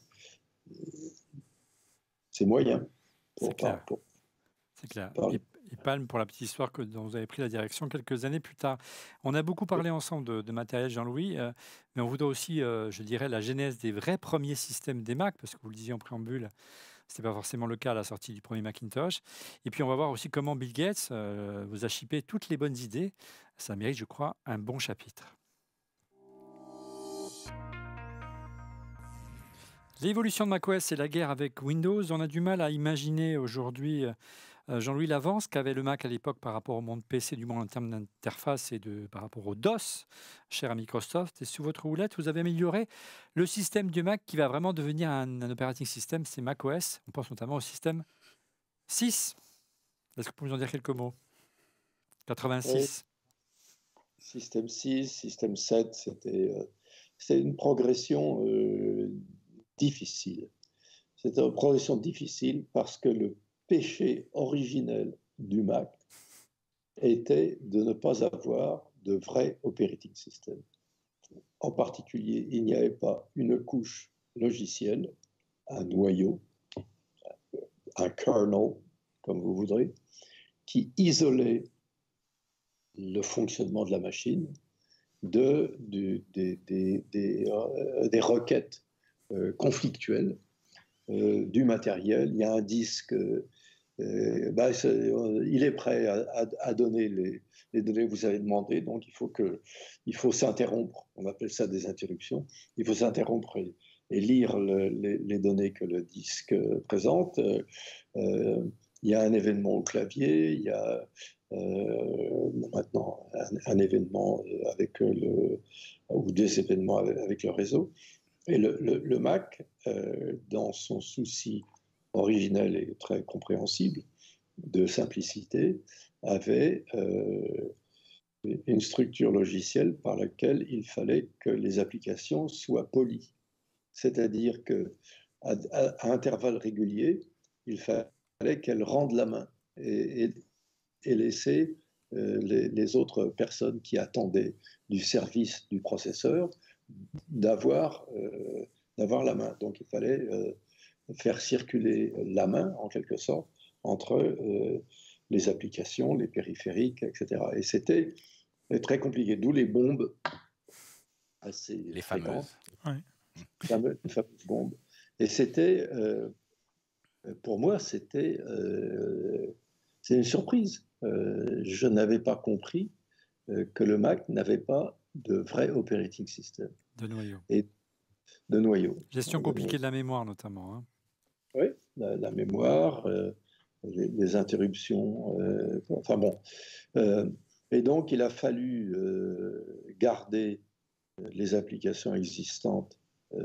c'est moyen. C'est clair. C'est clair. Et Palm, pour la petite histoire dont vous avez pris la direction quelques années plus tard. On a beaucoup parlé ensemble de matériel, Jean-Louis, mais on vous doit aussi, je dirais, la genèse des vrais premiers systèmes des Mac, parce que vous le disiez en préambule, ce n'était pas forcément le cas à la sortie du premier Macintosh. Et puis, on va voir aussi comment Bill Gates vous a chippé toutes les bonnes idées. Ça mérite, je crois, un bon chapitre. L'évolution de macOS et la guerre avec Windows, on a du mal à imaginer aujourd'hui, Jean-Louis, l'avance qu'avait le Mac à l'époque par rapport au monde PC, du moins en termes d'interface et par rapport au DOS, cher à Microsoft. Et sous votre roulette, vous avez amélioré le système du Mac qui va vraiment devenir un operating system, c'est macOS. On pense notamment au système 6. Est-ce que vous pouvez nous en dire quelques mots? 86. Système 6, système 7, c'était une progression difficile. C'était une progression difficile parce que le péché originel du Mac était de ne pas avoir de vrai operating system. En particulier, il n'y avait pas une couche logicielle, un noyau, un kernel, comme vous voudrez, qui isolait le fonctionnement de la machine des requêtes conflictuelles du matériel. Il y a un disque, il est prêt à donner les données que vous avez demandées, donc il faut s'interrompre, on appelle ça des interruptions, il faut s'interrompre et lire les données que le disque présente. Il y a un événement au clavier, il y a maintenant un événement ou des événements avec le réseau. Et le Mac, dans son souci originel et très compréhensible de simplicité, avait une structure logicielle par laquelle il fallait que les applications soient polies. C'est-à-dire qu'à intervalles réguliers, il fallait qu'elles rendent la main et laisser les autres personnes qui attendaient du service du processeur d'avoir la main. Donc il fallait faire circuler la main, en quelque sorte, entre les applications, les périphériques, etc. Et c'était très compliqué, d'où les bombes assez fréquentes. Les fameuses bombes. Et c'était, pour moi, c'est une surprise. Je n'avais pas compris que le Mac n'avait pas de vrai operating system. De noyau. Et de noyau. Gestion compliquée de la mémoire, notamment. Hein. Oui, la mémoire, les interruptions, enfin bon. Et donc, il a fallu garder les applications existantes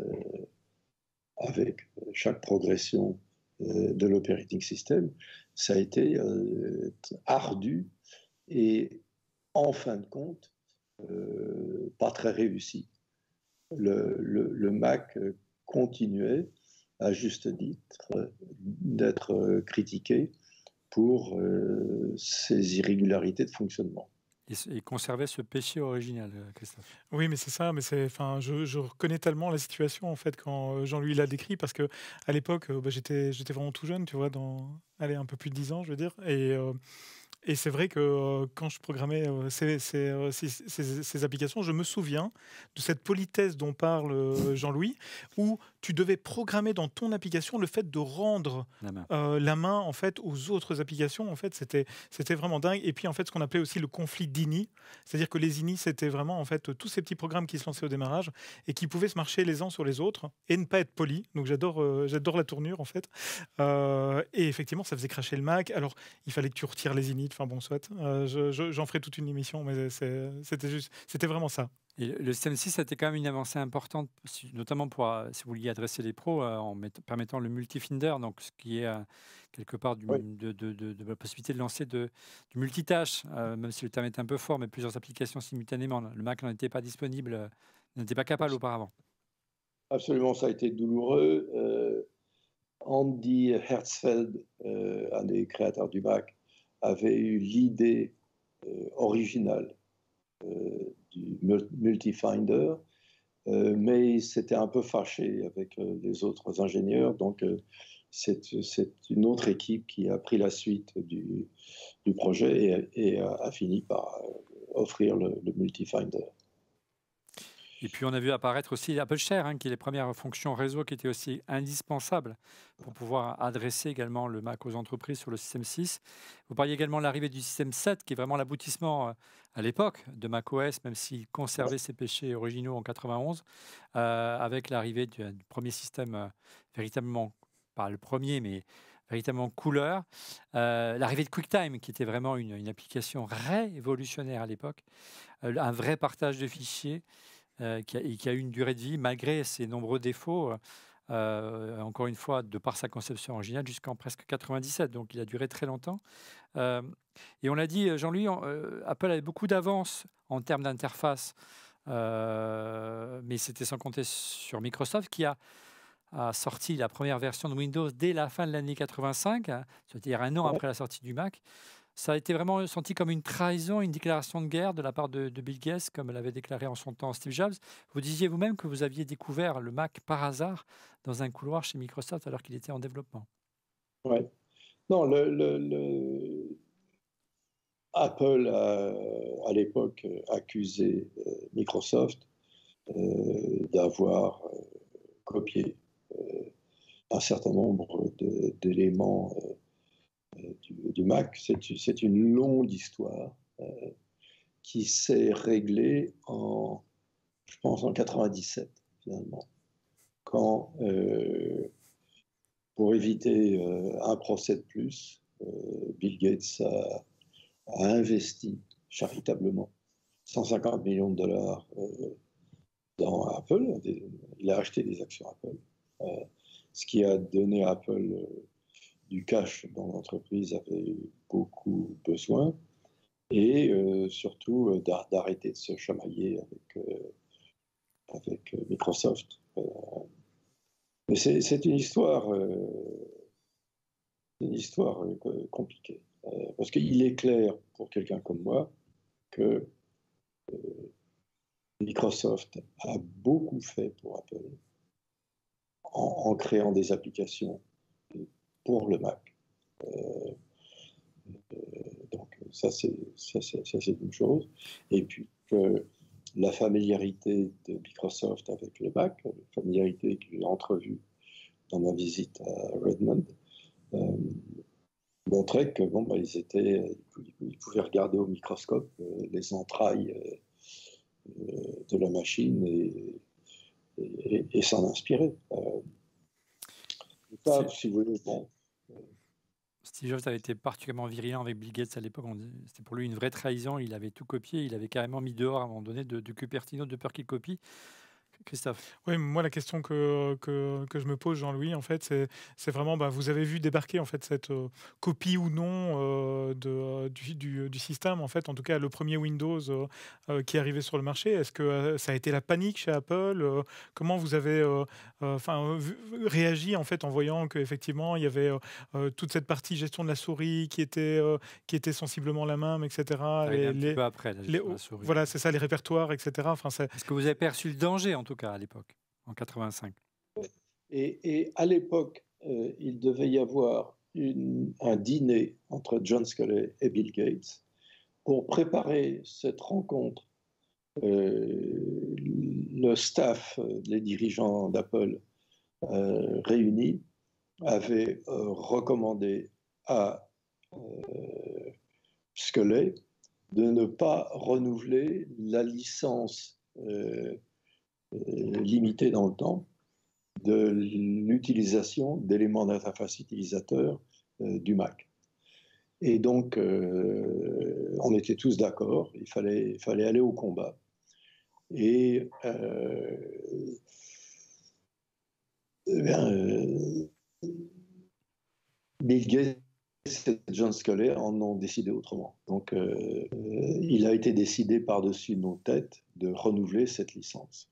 avec chaque progression de l'operating system. Ça a été ardu et, en fin de compte, pas très réussi. Le Mac continuait, à juste titre, d'être critiqué pour ses irrégularités de fonctionnement. Et conserver ce péché original, Christophe. Oui, mais c'est ça. Mais je reconnais tellement la situation en fait quand Jean-Louis l'a décrit parce que à l'époque, j'étais vraiment tout jeune, tu vois, un peu plus de 10 ans, je veux dire, et c'est vrai que quand je programmais ces applications, je me souviens de cette politesse dont parle Jean-Louis, où tu devais programmer dans ton application le fait de rendre la main en fait aux autres applications. En fait, c'était vraiment dingue. Et puis en fait, ce qu'on appelait aussi le conflit d'INI, c'est-à-dire que les INI, c'était vraiment en fait tous ces petits programmes qui se lançaient au démarrage et qui pouvaient se marcher les uns sur les autres et ne pas être polis. Donc j'adore la tournure en fait. Et effectivement, ça faisait cracher le Mac. Alors il fallait que tu retires les INI. Enfin bon, soit. J'en ferai toute une émission, mais c'était vraiment ça. Et le système 6, c'était quand même une avancée importante, notamment si vous vouliez adresser les pros, en permettant le multi-finder, donc ce qui est quelque part de la possibilité de lancer du multitâche, même si le terme est un peu fort, mais plusieurs applications simultanément. Le Mac n'en était pas disponible, n'était pas capable auparavant. Absolument, ça a été douloureux. Andy Hertzfeld, un des créateurs du Mac, avait eu l'idée originale du multi-finder, mais il s'était un peu fâché avec les autres ingénieurs, donc c'est une autre équipe qui a pris la suite du projet et a fini par offrir le multi-finder. Et puis on a vu apparaître aussi Apple Share, hein, qui est les premières fonctions réseau qui étaient aussi indispensables pour pouvoir adresser également le Mac aux entreprises sur le système 6. Vous parliez également de l'arrivée du système 7, qui est vraiment l'aboutissement à l'époque de macOS, même s'il conservait ses péchés originaux en 91, avec l'arrivée du premier système véritablement, pas le premier, mais véritablement couleur. L'arrivée de QuickTime, qui était vraiment une application révolutionnaire à l'époque, un vrai partage de fichiers qui a eu une durée de vie malgré ses nombreux défauts, encore une fois, de par sa conception originale, jusqu'en presque 97. Donc il a duré très longtemps. Et on l'a dit, Jean-Louis, Apple avait beaucoup d'avance en termes d'interface, mais c'était sans compter sur Microsoft qui a sorti la première version de Windows dès la fin de l'année 85, c'est-à-dire un an après la sortie du Mac. Ça a été vraiment senti comme une trahison, une déclaration de guerre de la part de Bill Gates, comme l'avait déclaré en son temps Steve Jobs. Vous disiez vous-même que vous aviez découvert le Mac par hasard dans un couloir chez Microsoft alors qu'il était en développement. Oui. Non, Apple à l'époque accusé Microsoft d'avoir copié un certain nombre d'éléments du Mac. C'est une longue histoire qui s'est réglée je pense, en 97, finalement, quand, pour éviter un procès de plus, Bill Gates a investi charitablement 150 millions de dollars dans Apple. Il a acheté des actions Apple, ce qui a donné à Apple du cash dont l'entreprise avait beaucoup besoin, et surtout d'arrêter de se chamailler avec Microsoft. Mais c'est une histoire compliquée, parce qu'il est clair pour quelqu'un comme moi que Microsoft a beaucoup fait pour Apple en créant des applications pour le Mac. Donc ça c'est une chose. Et puis la familiarité de Microsoft avec le Mac, la familiarité que j'ai entrevue dans ma visite à Redmond, montrait que ils pouvaient regarder au microscope les entrailles de la machine et s'en inspirer. Ça, si vous voulez, bon. Steve Jobs avait été particulièrement virulent avec Bill Gates à l'époque. C'était pour lui une vraie trahison. Il avait tout copié. Il avait carrément mis dehors à un moment donné de Cupertino de peur qu'il copie. Christophe. Oui, moi la question que je me pose, Jean-Louis, en fait, c'est vraiment, vous avez vu débarquer en fait cette copie ou non du système, en fait, en tout cas le premier Windows qui est arrivé sur le marché. Est-ce que ça a été la panique chez Apple? Comment vous avez réagi en fait en voyant qu'effectivement il y avait toute cette partie gestion de la souris qui était sensiblement la même, etc. Un petit peu après la gestion de la souris. Voilà, c'est ça, les répertoires, etc. Est-ce que vous avez perçu le danger, en tout cas, à l'époque, en 85? Et à l'époque, il devait y avoir un dîner entre John Sculley et Bill Gates pour préparer cette rencontre. Le staff, les dirigeants d'Apple réunis, avait recommandé à Sculley de ne pas renouveler la licence limitée dans le temps de l'utilisation d'éléments d'interface utilisateur du Mac. Et donc, on était tous d'accord, il fallait aller au combat. Et Bill Gates et John Sculley en ont décidé autrement. Donc, il a été décidé par-dessus nos têtes de renouveler cette licence.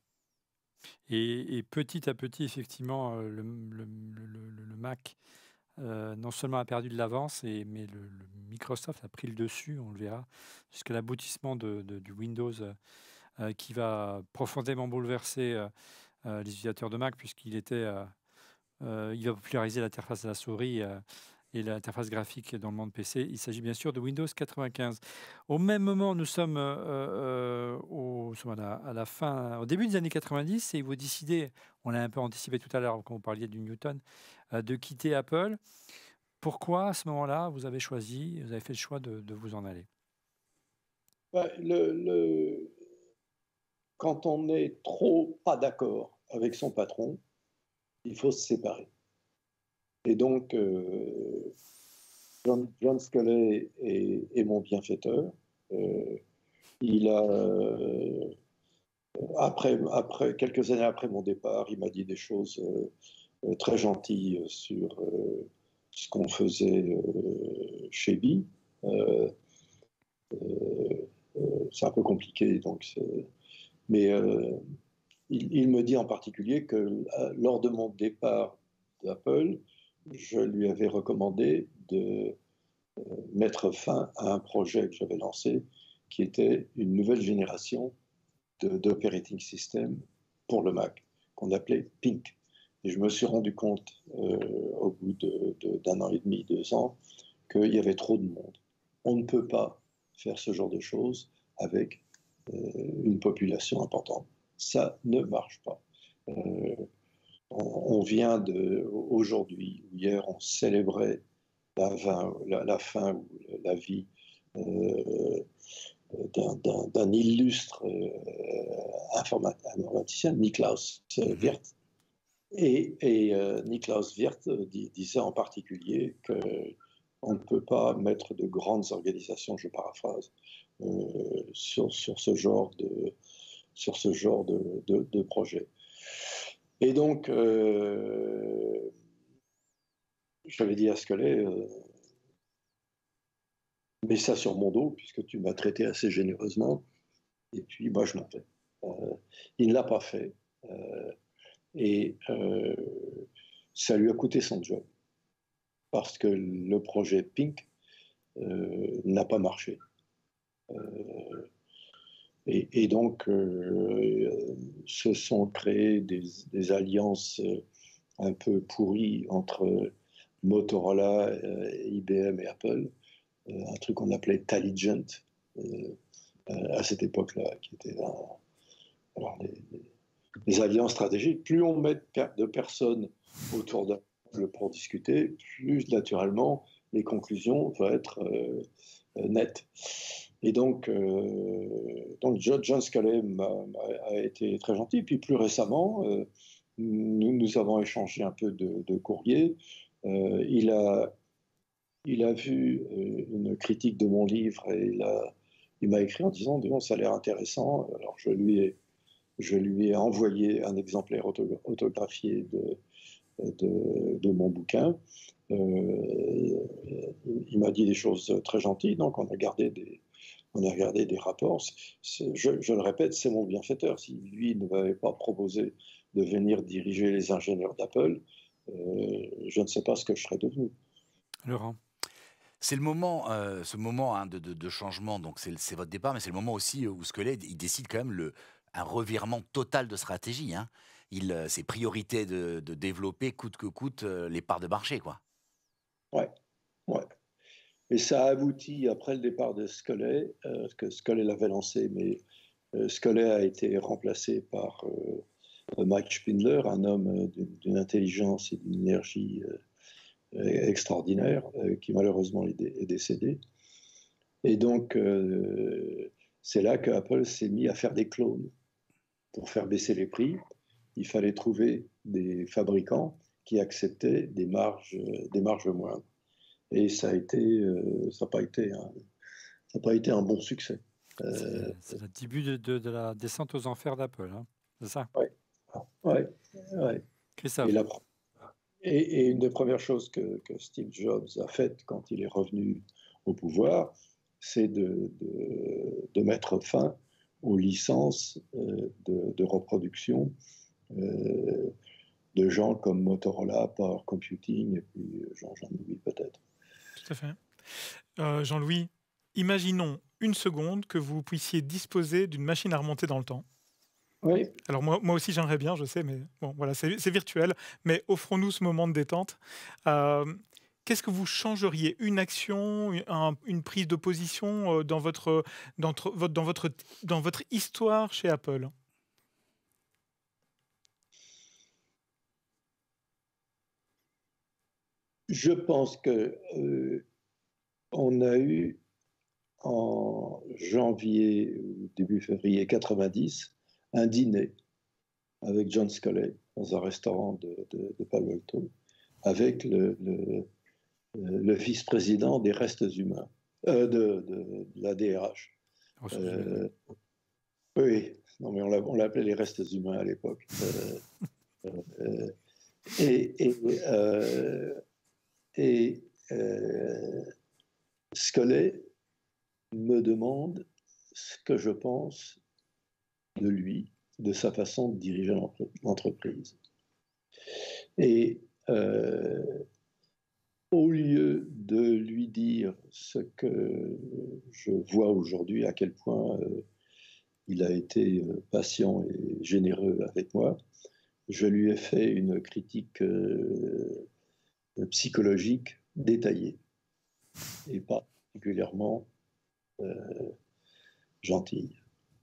Et petit à petit, effectivement, le Mac non seulement a perdu de l'avance, mais le Microsoft a pris le dessus, on le verra, jusqu'à l'aboutissement du Windows qui va profondément bouleverser les utilisateurs de Mac, puisqu'il il va populariser l'interface à la souris et l'interface graphique dans le monde PC. Il s'agit bien sûr de Windows 95. Au même moment, nous sommes, à la fin, au début des années 90, et vous décidez, on l'a un peu anticipé tout à l'heure quand vous parliez du Newton, de quitter Apple. Pourquoi, à ce moment-là, vous avez fait le choix de vous en aller? Ouais, quand on est trop pas d'accord avec son patron, il faut se séparer. Et donc, John Sculley est mon bienfaiteur. Il a, quelques années après mon départ, il m'a dit des choses très gentilles sur ce qu'on faisait chez Bee. C'est un peu compliqué, mais il me dit en particulier que lors de mon départ d'Apple, je lui avais recommandé de mettre fin à un projet que j'avais lancé, qui était une nouvelle génération d'operating system pour le Mac, qu'on appelait Pink. Et je me suis rendu compte, au bout d'un an et demi, 2 ans, qu'il y avait trop de monde. On ne peut pas faire ce genre de choses avec une population importante. Ça ne marche pas. On vient aujourd'hui, hier, on célébrait la fin ou la vie d'un illustre informaticien, Niklaus Wirth. Et Niklaus Wirth disait en particulier qu'on ne peut pas mettre de grandes organisations, je paraphrase, sur ce genre de projet. Et donc, j'avais dit à Sculley, mets ça sur mon dos, puisque tu m'as traité assez généreusement, et puis moi je m'en vais. Il ne l'a pas fait, et ça lui a coûté son job, parce que le projet Pink n'a pas marché. Et donc, se sont créées des alliances un peu pourries entre Motorola, IBM et Apple, un truc qu'on appelait Taligent à cette époque-là, qui était des alliances stratégiques. Plus on met de personnes autour d'un table pour discuter, plus naturellement les conclusions vont être nettes. Et donc John Sculley a été très gentil. Puis plus récemment, nous avons échangé un peu de courrier. Il a vu une critique de mon livre et il m'a écrit en disant « ça a l'air intéressant ». Alors je lui ai envoyé un exemplaire autographié de mon bouquin. Il m'a dit des choses très gentilles, donc on a regardé des rapports. Je le répète, c'est mon bienfaiteur. Si lui ne m'avait pas proposé de venir diriger les ingénieurs d'Apple, je ne sais pas ce que je serais devenu. Laurent. C'est le moment, ce moment de changement, donc c'est votre départ, mais c'est le moment aussi où Sculley il décide quand même un revirement total de stratégie. Hein. Ses priorités de développer coûte que coûte les parts de marché, quoi. Ouais. Et ça a abouti après le départ de Sculley, que Sculley l'avait lancé, mais Sculley a été remplacé par Mike Spindler, un homme d'une intelligence et d'une énergie extraordinaire, qui malheureusement est décédé. Et donc, c'est là que Apple s'est mis à faire des clones. Pour faire baisser les prix, il fallait trouver des fabricants qui acceptaient des marges moindres. Et ça n'a pas été un bon succès. C'est le début de la descente aux enfers d'Apple, hein, c'est ça? Oui. Christophe. Et une des premières choses que Steve Jobs a faites quand il est revenu au pouvoir, c'est de mettre fin aux licences de reproduction de gens comme Motorola, Power Computing, et puis j'en oublie peut-être. Tout à fait. Jean-Louis, imaginons une seconde que vous puissiez disposer d'une machine à remonter dans le temps. Oui. Alors moi aussi j'aimerais bien, je sais, mais bon voilà, c'est virtuel. Mais offrons-nous ce moment de détente. qu'est-ce que vous changeriez? Une action, une prise de position dans votre histoire chez Apple? Je pense que on a eu en janvier ou début février 90 un dîner avec John Sculley dans un restaurant de Palo Alto avec le vice-président des restes humains de la DRH. Oui, non mais on l'appelait les restes humains à l'époque. Sculley me demande ce que je pense de lui, de sa façon de diriger l'entreprise. Et au lieu de lui dire ce que je vois aujourd'hui, à quel point il a été patient et généreux avec moi, je lui ai fait une critique psychologique détaillée et pas particulièrement gentille.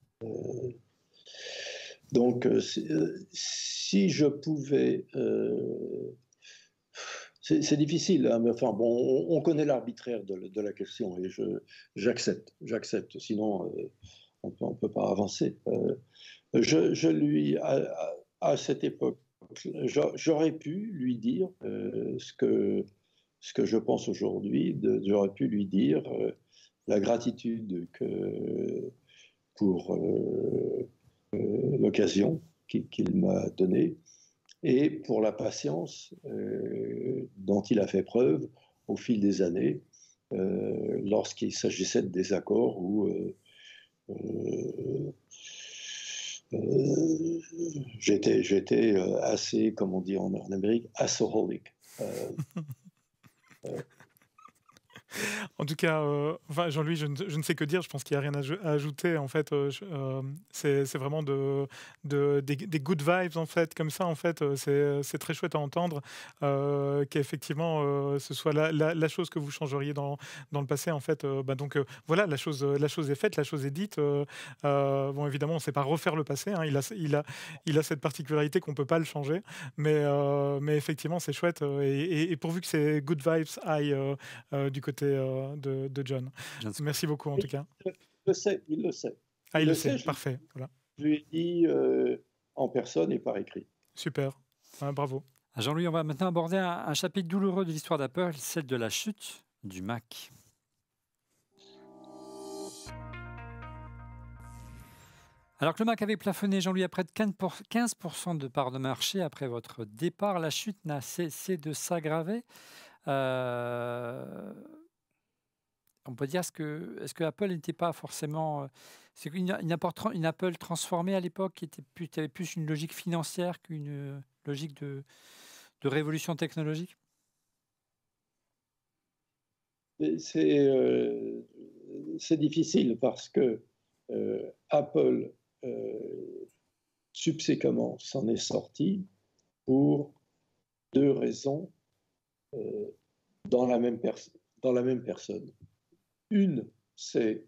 Donc, si je pouvais... c'est difficile, hein, mais enfin, bon, on connaît l'arbitraire de la question et j'accepte. Sinon, on peut pas avancer. Je lui, à cette époque, j'aurais pu lui dire ce que je pense aujourd'hui. J'aurais pu lui dire la gratitude pour l'occasion qu'il m'a donnée et pour la patience dont il a fait preuve au fil des années lorsqu'il s'agissait de désaccords ou j'étais assez, comme on dit en Amérique, assholic. En tout cas, Jean-Louis, je ne sais que dire. Je pense qu'il n'y a rien à ajouter. En fait, c'est vraiment des good vibes en fait, comme ça. En fait, c'est très chouette à entendre qu'effectivement ce soit la chose que vous changeriez dans le passé. En fait, donc voilà, la chose est faite, la chose est dite. Bon, évidemment, on ne sait pas refaire le passé. Hein, il a cette particularité qu'on ne peut pas le changer. Mais effectivement, c'est chouette. Et pourvu que ces good vibes aillent du côté de John. Merci beaucoup en tout cas. Il le sait. Ah, il le sait, parfait. Voilà. Je lui ai dit en personne et par écrit. Super, bravo. Jean-Louis, on va maintenant aborder un chapitre douloureux de l'histoire d'Apple, celle de la chute du Mac. Alors que le Mac avait plafonné, Jean-Louis, à près de 15% de part de marché après votre départ, la chute n'a cessé de s'aggraver. On peut dire, est-ce que Apple n'était pas forcément... c'est une Apple transformée à l'époque qui avait plus une logique financière qu'une logique de révolution technologique? C'est difficile parce que Apple, subséquemment, s'en est sorti pour deux raisons dans la même personne. Une, c'est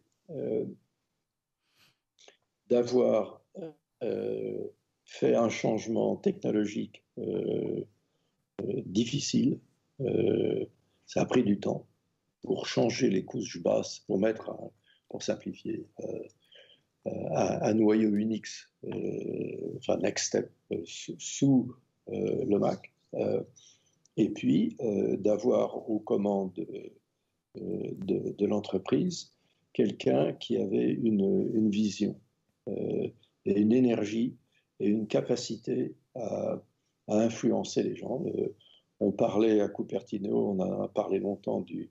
d'avoir fait un changement technologique difficile. Ça a pris du temps pour changer les couches basses, pour simplifier, un noyau Unix, enfin Next Step, sous le Mac. Et puis d'avoir aux commandes de l'entreprise quelqu'un qui avait une vision et une énergie et une capacité à influencer les gens. On parlait à Cupertino, on a parlé longtemps du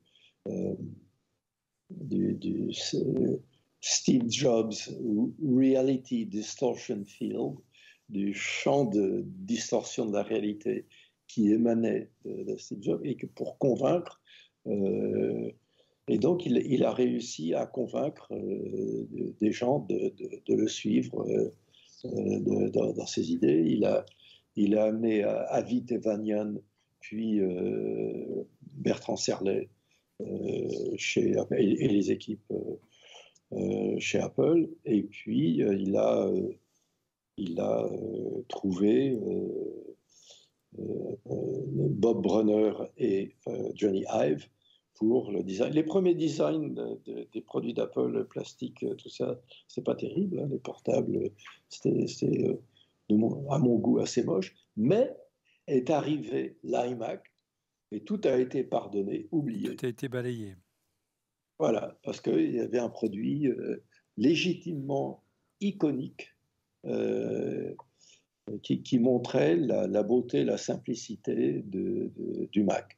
Steve Jobs Reality Distortion Field, du champ de distorsion de la réalité qui émanait de Steve Jobs, et que pour convaincre, et donc il a réussi à convaincre des gens de le suivre dans ses idées. Il a amené Avi Tevanian, puis Bertrand Serlet et les équipes chez Apple. Et puis, il a trouvé Bob Brunner et Johnny Ive pour le design. Les premiers designs des produits d'Apple, plastique, tout ça, c'est pas terrible, hein, les portables, c'était à mon goût assez moche, mais est arrivé l'iMac et tout a été pardonné, oublié. Tout a été balayé. Voilà, parce qu'il y avait un produit légitimement iconique qui montrait la beauté, la simplicité du Mac.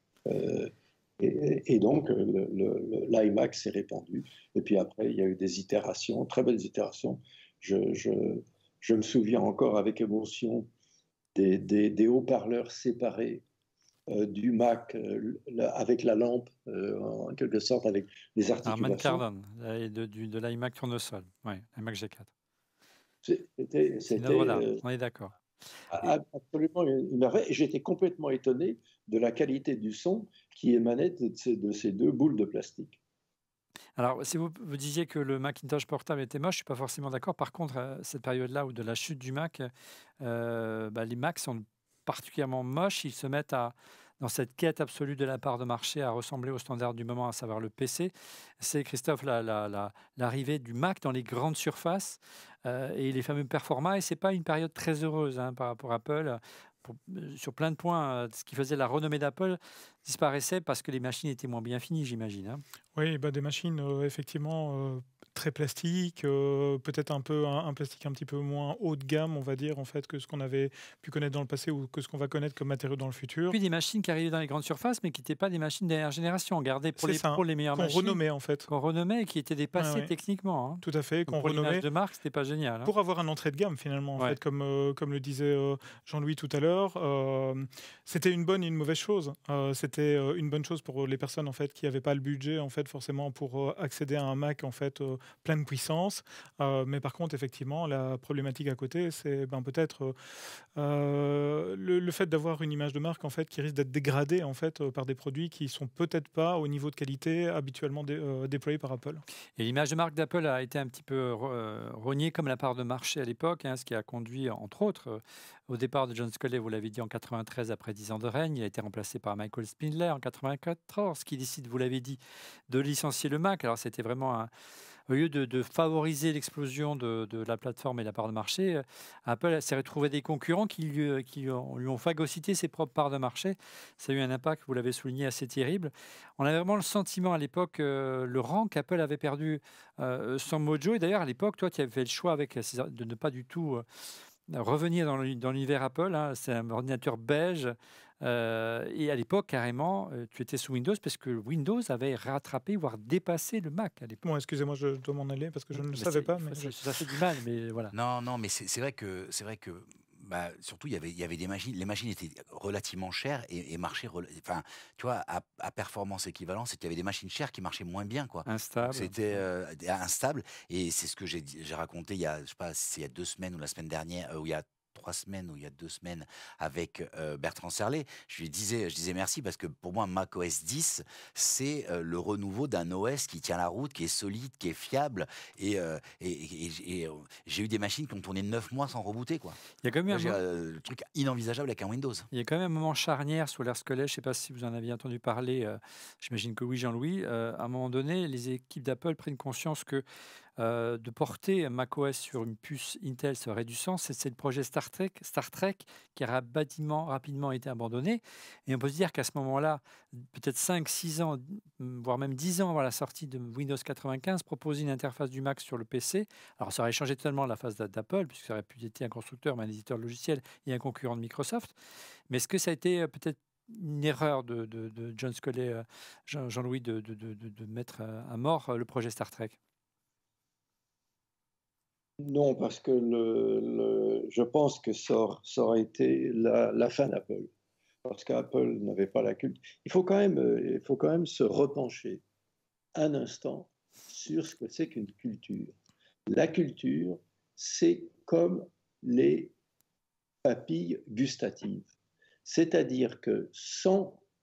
Et donc, l'iMac s'est répandu. Et puis après, il y a eu des itérations, très belles itérations. Je me souviens encore avec émotion des haut-parleurs séparés du Mac avec la lampe, en quelque sorte, avec les articulations. Harman Kardon, de l'iMac tournesol, oui, iMac G4. C'était une œuvre d'art, on est d'accord. Absolument une merveille. Et j'étais complètement étonné de la qualité du son qui émanait de ces deux boules de plastique. Alors, si vous disiez que le Macintosh portable était moche, je ne suis pas forcément d'accord. Par contre, cette période-là où de la chute du Mac, les Macs sont particulièrement moches. Ils se mettent dans cette quête absolue de la part de marché à ressembler au standard du moment, à savoir le PC. C'est, Christophe, l'arrivée du Mac dans les grandes surfaces et les fameux performants. Et ce n'est pas une période très heureuse par rapport à Apple. Sur plein de points, ce qui faisait la renommée d'Apple disparaissait parce que les machines étaient moins bien finies, j'imagine. Hein. Oui, des machines effectivement très plastiques, peut-être un plastique un petit peu moins haut de gamme, on va dire, en fait, que ce qu'on avait pu connaître dans le passé ou que ce qu'on va connaître comme matériaux dans le futur. Puis des machines qui arrivaient dans les grandes surfaces, mais qui n'étaient pas des machines dernière génération, gardées pour les meilleures machines. Qu'on renommait, en fait. Qu'on renommait et qui étaient dépassées techniquement. Hein. Tout à fait, qu'on renommait. Pour l'image de marque, c'était pas génial. Hein. Pour avoir un entrée de gamme, finalement, en fait, comme le disait Jean-Louis tout à l'heure, c'était une bonne et une mauvaise chose. C'était une bonne chose pour les personnes, en fait, qui n'avaient pas le budget, en fait, forcément, pour accéder à un Mac, en fait, plein de puissance. Mais par contre, effectivement, la problématique à côté, c'est peut-être le fait d'avoir une image de marque en fait, qui risque d'être dégradée en fait, par des produits qui ne sont peut-être pas au niveau de qualité habituellement déployés par Apple. Et l'image de marque d'Apple a été un petit peu rognée comme la part de marché à l'époque, ce qui a conduit, entre autres, au départ de John Sculley, vous l'avez dit, en 93, après 10 ans de règne. Il a été remplacé par Michael Spindler en 94, qui décide, vous l'avez dit, de licencier le Mac. Alors, c'était vraiment au lieu de favoriser l'explosion de la plateforme et la part de marché, Apple s'est retrouvé des concurrents qui lui ont phagocyté ses propres parts de marché. Ça a eu un impact, vous l'avez souligné, assez terrible. On avait vraiment le sentiment à l'époque, le rang qu'Apple avait perdu son mojo. Et d'ailleurs, à l'époque, toi, tu avais fait le choix de ne pas du tout revenir dans l'univers Apple. C'est un ordinateur beige. Et à l'époque, carrément, tu étais sous Windows parce que Windows avait rattrapé, voire dépassé le Mac à l'époque. Bon, excusez-moi, je dois m'en aller parce que je ne le savais pas. Mais ça fait du mal, mais voilà. Non, mais c'est vrai que surtout il y avait des machines. Les machines étaient relativement chères et marchaient. Enfin, tu vois, à performance équivalente, il y avait des machines chères qui marchaient moins bien, quoi. Instable. C'était instable. Et c'est ce que j'ai raconté il y a, je sais pas, c'est il y a 2 semaines ou la semaine dernière, ou il y a 3 semaines ou il y a 2 semaines avec Bertrand Serlet. Je disais merci parce que pour moi, macOS 10, c'est le renouveau d'un OS qui tient la route, qui est solide, qui est fiable. Et j'ai eu des machines qui ont tourné 9 mois sans rebooter, quoi. Il y a quand même le truc inenvisageable avec un Windows. Il y a quand même un moment charnière sous l'ère Sculley. Je ne sais pas si vous en aviez entendu parler. J'imagine que oui, Jean-Louis. À un moment donné, les équipes d'Apple prennent conscience que de porter macOS sur une puce Intel serait du sens. C'est le projet Star Trek qui a rapidement été abandonné. Et on peut se dire qu'à ce moment-là, peut-être 5-6 ans, voire même 10 ans avant la sortie de Windows 95, proposer une interface du Mac sur le PC. Alors ça aurait changé totalement la face d'Apple, puisque ça aurait pu être un constructeur, mais un éditeur de logiciel et un concurrent de Microsoft. Mais est-ce que ça a été peut-être une erreur de John Sculley, Jean-Louis, de mettre à mort le projet Star Trek? Non, parce que je pense que ça aurait été la fin d'Apple. Parce qu'Apple n'avait pas la culture. Il faut quand même se repencher un instant sur ce que c'est qu'une culture. La culture, c'est comme les papilles gustatives. C'est-à-dire que sans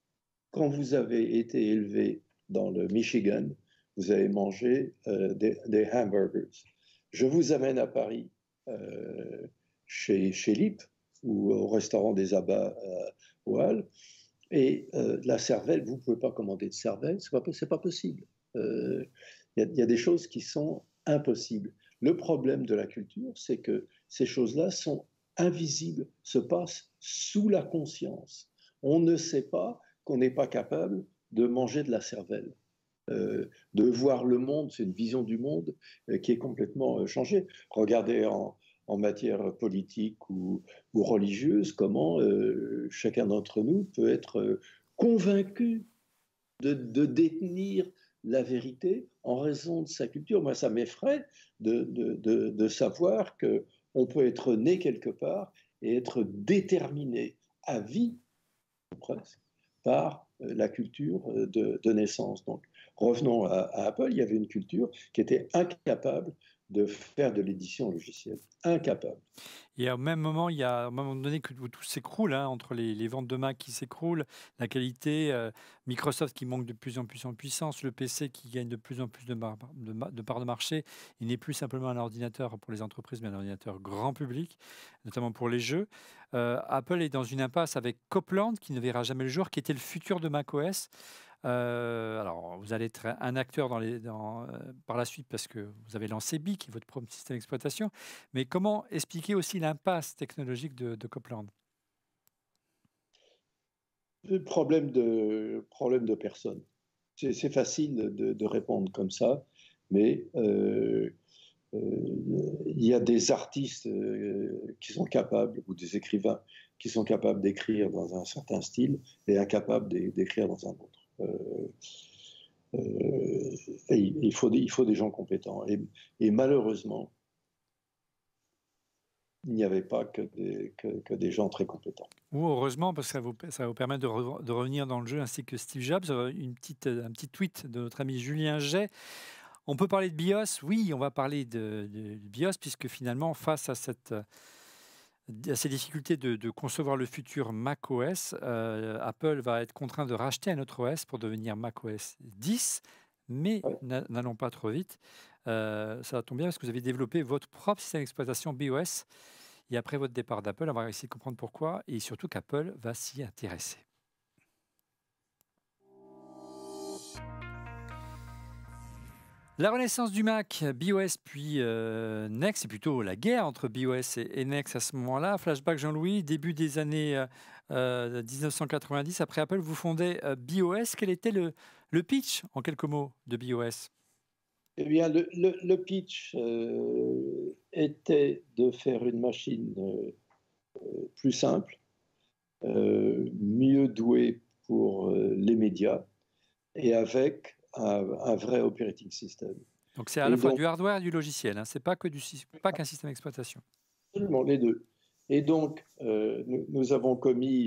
quand vous avez été élevé dans le Michigan, vous avez mangé des hamburgers. Je vous amène à Paris, chez Lippe, ou au restaurant des Abats au Halles, et la cervelle, vous ne pouvez pas commander de cervelle, c'est pas possible. Il y a des choses qui sont impossibles. Le problème de la culture, c'est que ces choses-là sont invisibles, se passent sous la conscience. On ne sait pas qu'on n'est pas capable de manger de la cervelle. De voir le monde, c'est une vision du monde qui est complètement changée. Regardez en matière politique ou religieuse, comment chacun d'entre nous peut être convaincu de détenir la vérité en raison de sa culture. Moi, ça m'effraie de savoir qu'on peut être né quelque part et être déterminé à vie, presque, par la culture de naissance. Donc, revenons à Apple, il y avait une culture qui était incapable de faire de l'édition logicielle. Incapable. Et au même moment, il y a un moment donné que tout s'écroule, hein, entre les ventes de Mac qui s'écroulent, la qualité, Microsoft qui manque de plus en plus en puissance, le PC qui gagne de plus en plus de parts de marché. Il n'est plus simplement un ordinateur pour les entreprises, mais un ordinateur grand public, notamment pour les jeux. Apple est dans une impasse avec Copland, qui ne verra jamais le jour, qui était le futur de macOS. Alors, vous allez être un acteur par la suite parce que vous avez lancé Bee, qui est votre propre système d'exploitation. Mais comment expliquer aussi l'impasse technologique de Copland? Problème de personne. C'est facile de répondre comme ça, mais il y a des artistes qui sont capables, ou des écrivains qui sont capables d'écrire dans un certain style et incapables d'écrire dans un autre. Il faut des gens compétents. Et malheureusement, il n'y avait pas que des gens très compétents. Ou heureusement, parce que ça va vous permettre de revenir dans le jeu, ainsi que Steve Jobs. Un petit tweet de notre ami Julien Jay. On peut parler de BIOS? Oui, on va parler de BIOS, puisque finalement, face à ces difficultés de concevoir le futur macOS, Apple va être contraint de racheter un autre OS pour devenir macOS 10, mais n'allons pas trop vite. Ça tombe bien parce que vous avez développé votre propre système d'exploitation BIOS, et après votre départ d'Apple, on va essayer de comprendre pourquoi, et surtout qu'Apple va s'y intéresser. La renaissance du Mac, BIOS puis NeXT, c'est plutôt la guerre entre BIOS et NeXT à ce moment-là. Flashback Jean-Louis, début des années 1990, après Apple, vous fondez BIOS. Quel était le pitch, en quelques mots, de BIOS? Eh bien, le pitch était de faire une machine plus simple, mieux douée pour les médias, et avec un vrai operating system. Donc c'est à la fois du hardware et du logiciel, hein. C'est pas qu'un système d'exploitation. Absolument, les deux. Et donc, nous avons commis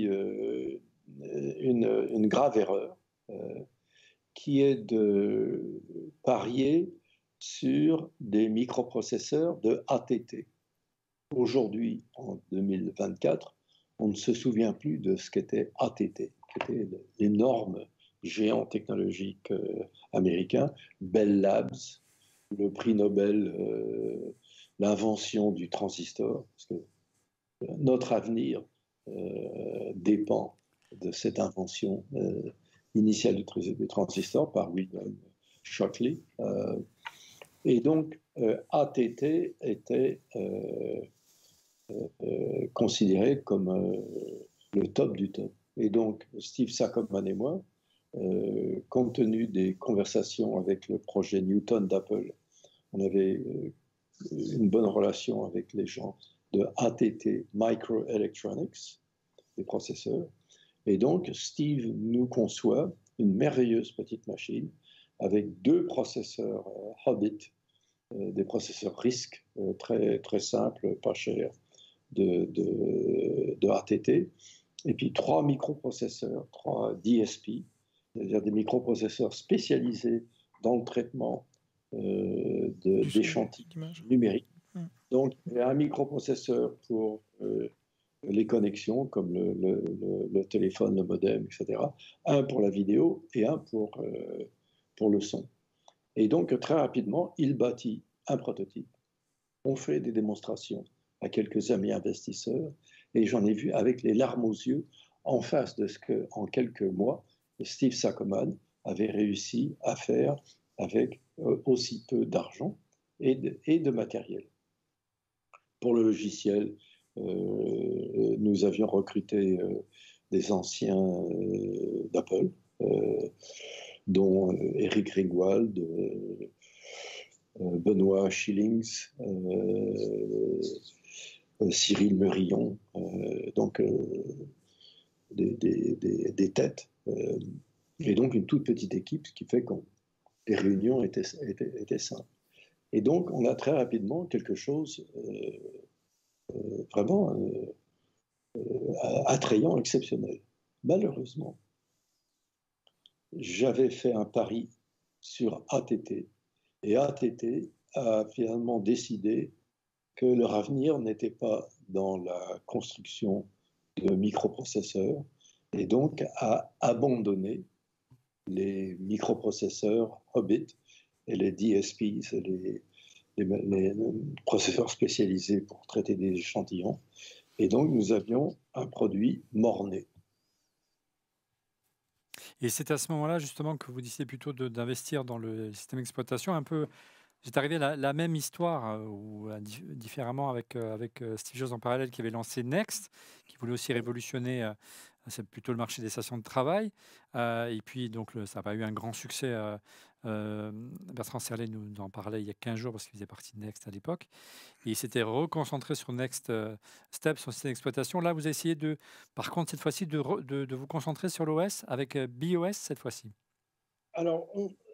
une grave erreur, qui est de parier sur des microprocesseurs de ATT. Aujourd'hui, en 2024, on ne se souvient plus de ce qu'était ATT, qui était l'énorme géant technologique américain, Bell Labs, le prix Nobel, l'invention du transistor, parce que notre avenir dépend de cette invention initiale du transistor par William Shockley. Et donc, ATT était considéré comme le top du top. Et donc, Steve Saccoman et moi, compte tenu des conversations avec le projet Newton d'Apple, on avait une bonne relation avec les gens de ATT Microelectronics, des processeurs. Et donc, Steve nous conçoit une merveilleuse petite machine avec 2 processeurs Hobbit, des processeurs RISC, très, très simples, pas chers, de ATT, et puis 3 microprocesseurs, 3 DSP, c'est-à-dire des microprocesseurs spécialisés dans le traitement d'échantillons numériques. Donc, il y a un microprocesseur pour les connexions comme le téléphone, le modem, etc. Un pour la vidéo et un pour le son. Et donc, très rapidement, il bâtit un prototype. On fait des démonstrations à quelques amis investisseurs et j'en ai vu avec les larmes aux yeux en face de ce qu'en quelques mois, Steve Sakoman avait réussi à faire avec aussi peu d'argent et de matériel. Pour le logiciel, nous avions recruté des anciens d'Apple, dont Eric Ringwald, Benoît Schillings, Cyril Merillon, donc des têtes, et donc une toute petite équipe, ce qui fait que les réunions étaient simples. Et donc on a très rapidement quelque chose vraiment attrayant, exceptionnel. Malheureusement, j'avais fait un pari sur ATT, et ATT a finalement décidé que leur avenir n'était pas dans la construction de microprocesseurs, et donc a abandonné les microprocesseurs Hobbit et les DSPs, les processeurs spécialisés pour traiter des échantillons. Et donc, nous avions un produit mort-né. Et c'est à ce moment-là, justement, que vous décidez plutôt d'investir dans le système d'exploitation. Un peu, c'est arrivé la même histoire, ou différemment avec Steve Jobs en parallèle, qui avait lancé Next, qui voulait aussi révolutionner c'est plutôt le marché des stations de travail. Et puis, donc, ça n'a pas eu un grand succès. Bertrand Serlet nous en parlait il y a 15 jours parce qu'il faisait partie de Next à l'époque. Et il s'était reconcentré sur Next Step, son système d'exploitation. Là, vous avez essayé par contre, cette fois-ci, de vous concentrer sur l'OS avec BIOS cette fois-ci. Alors,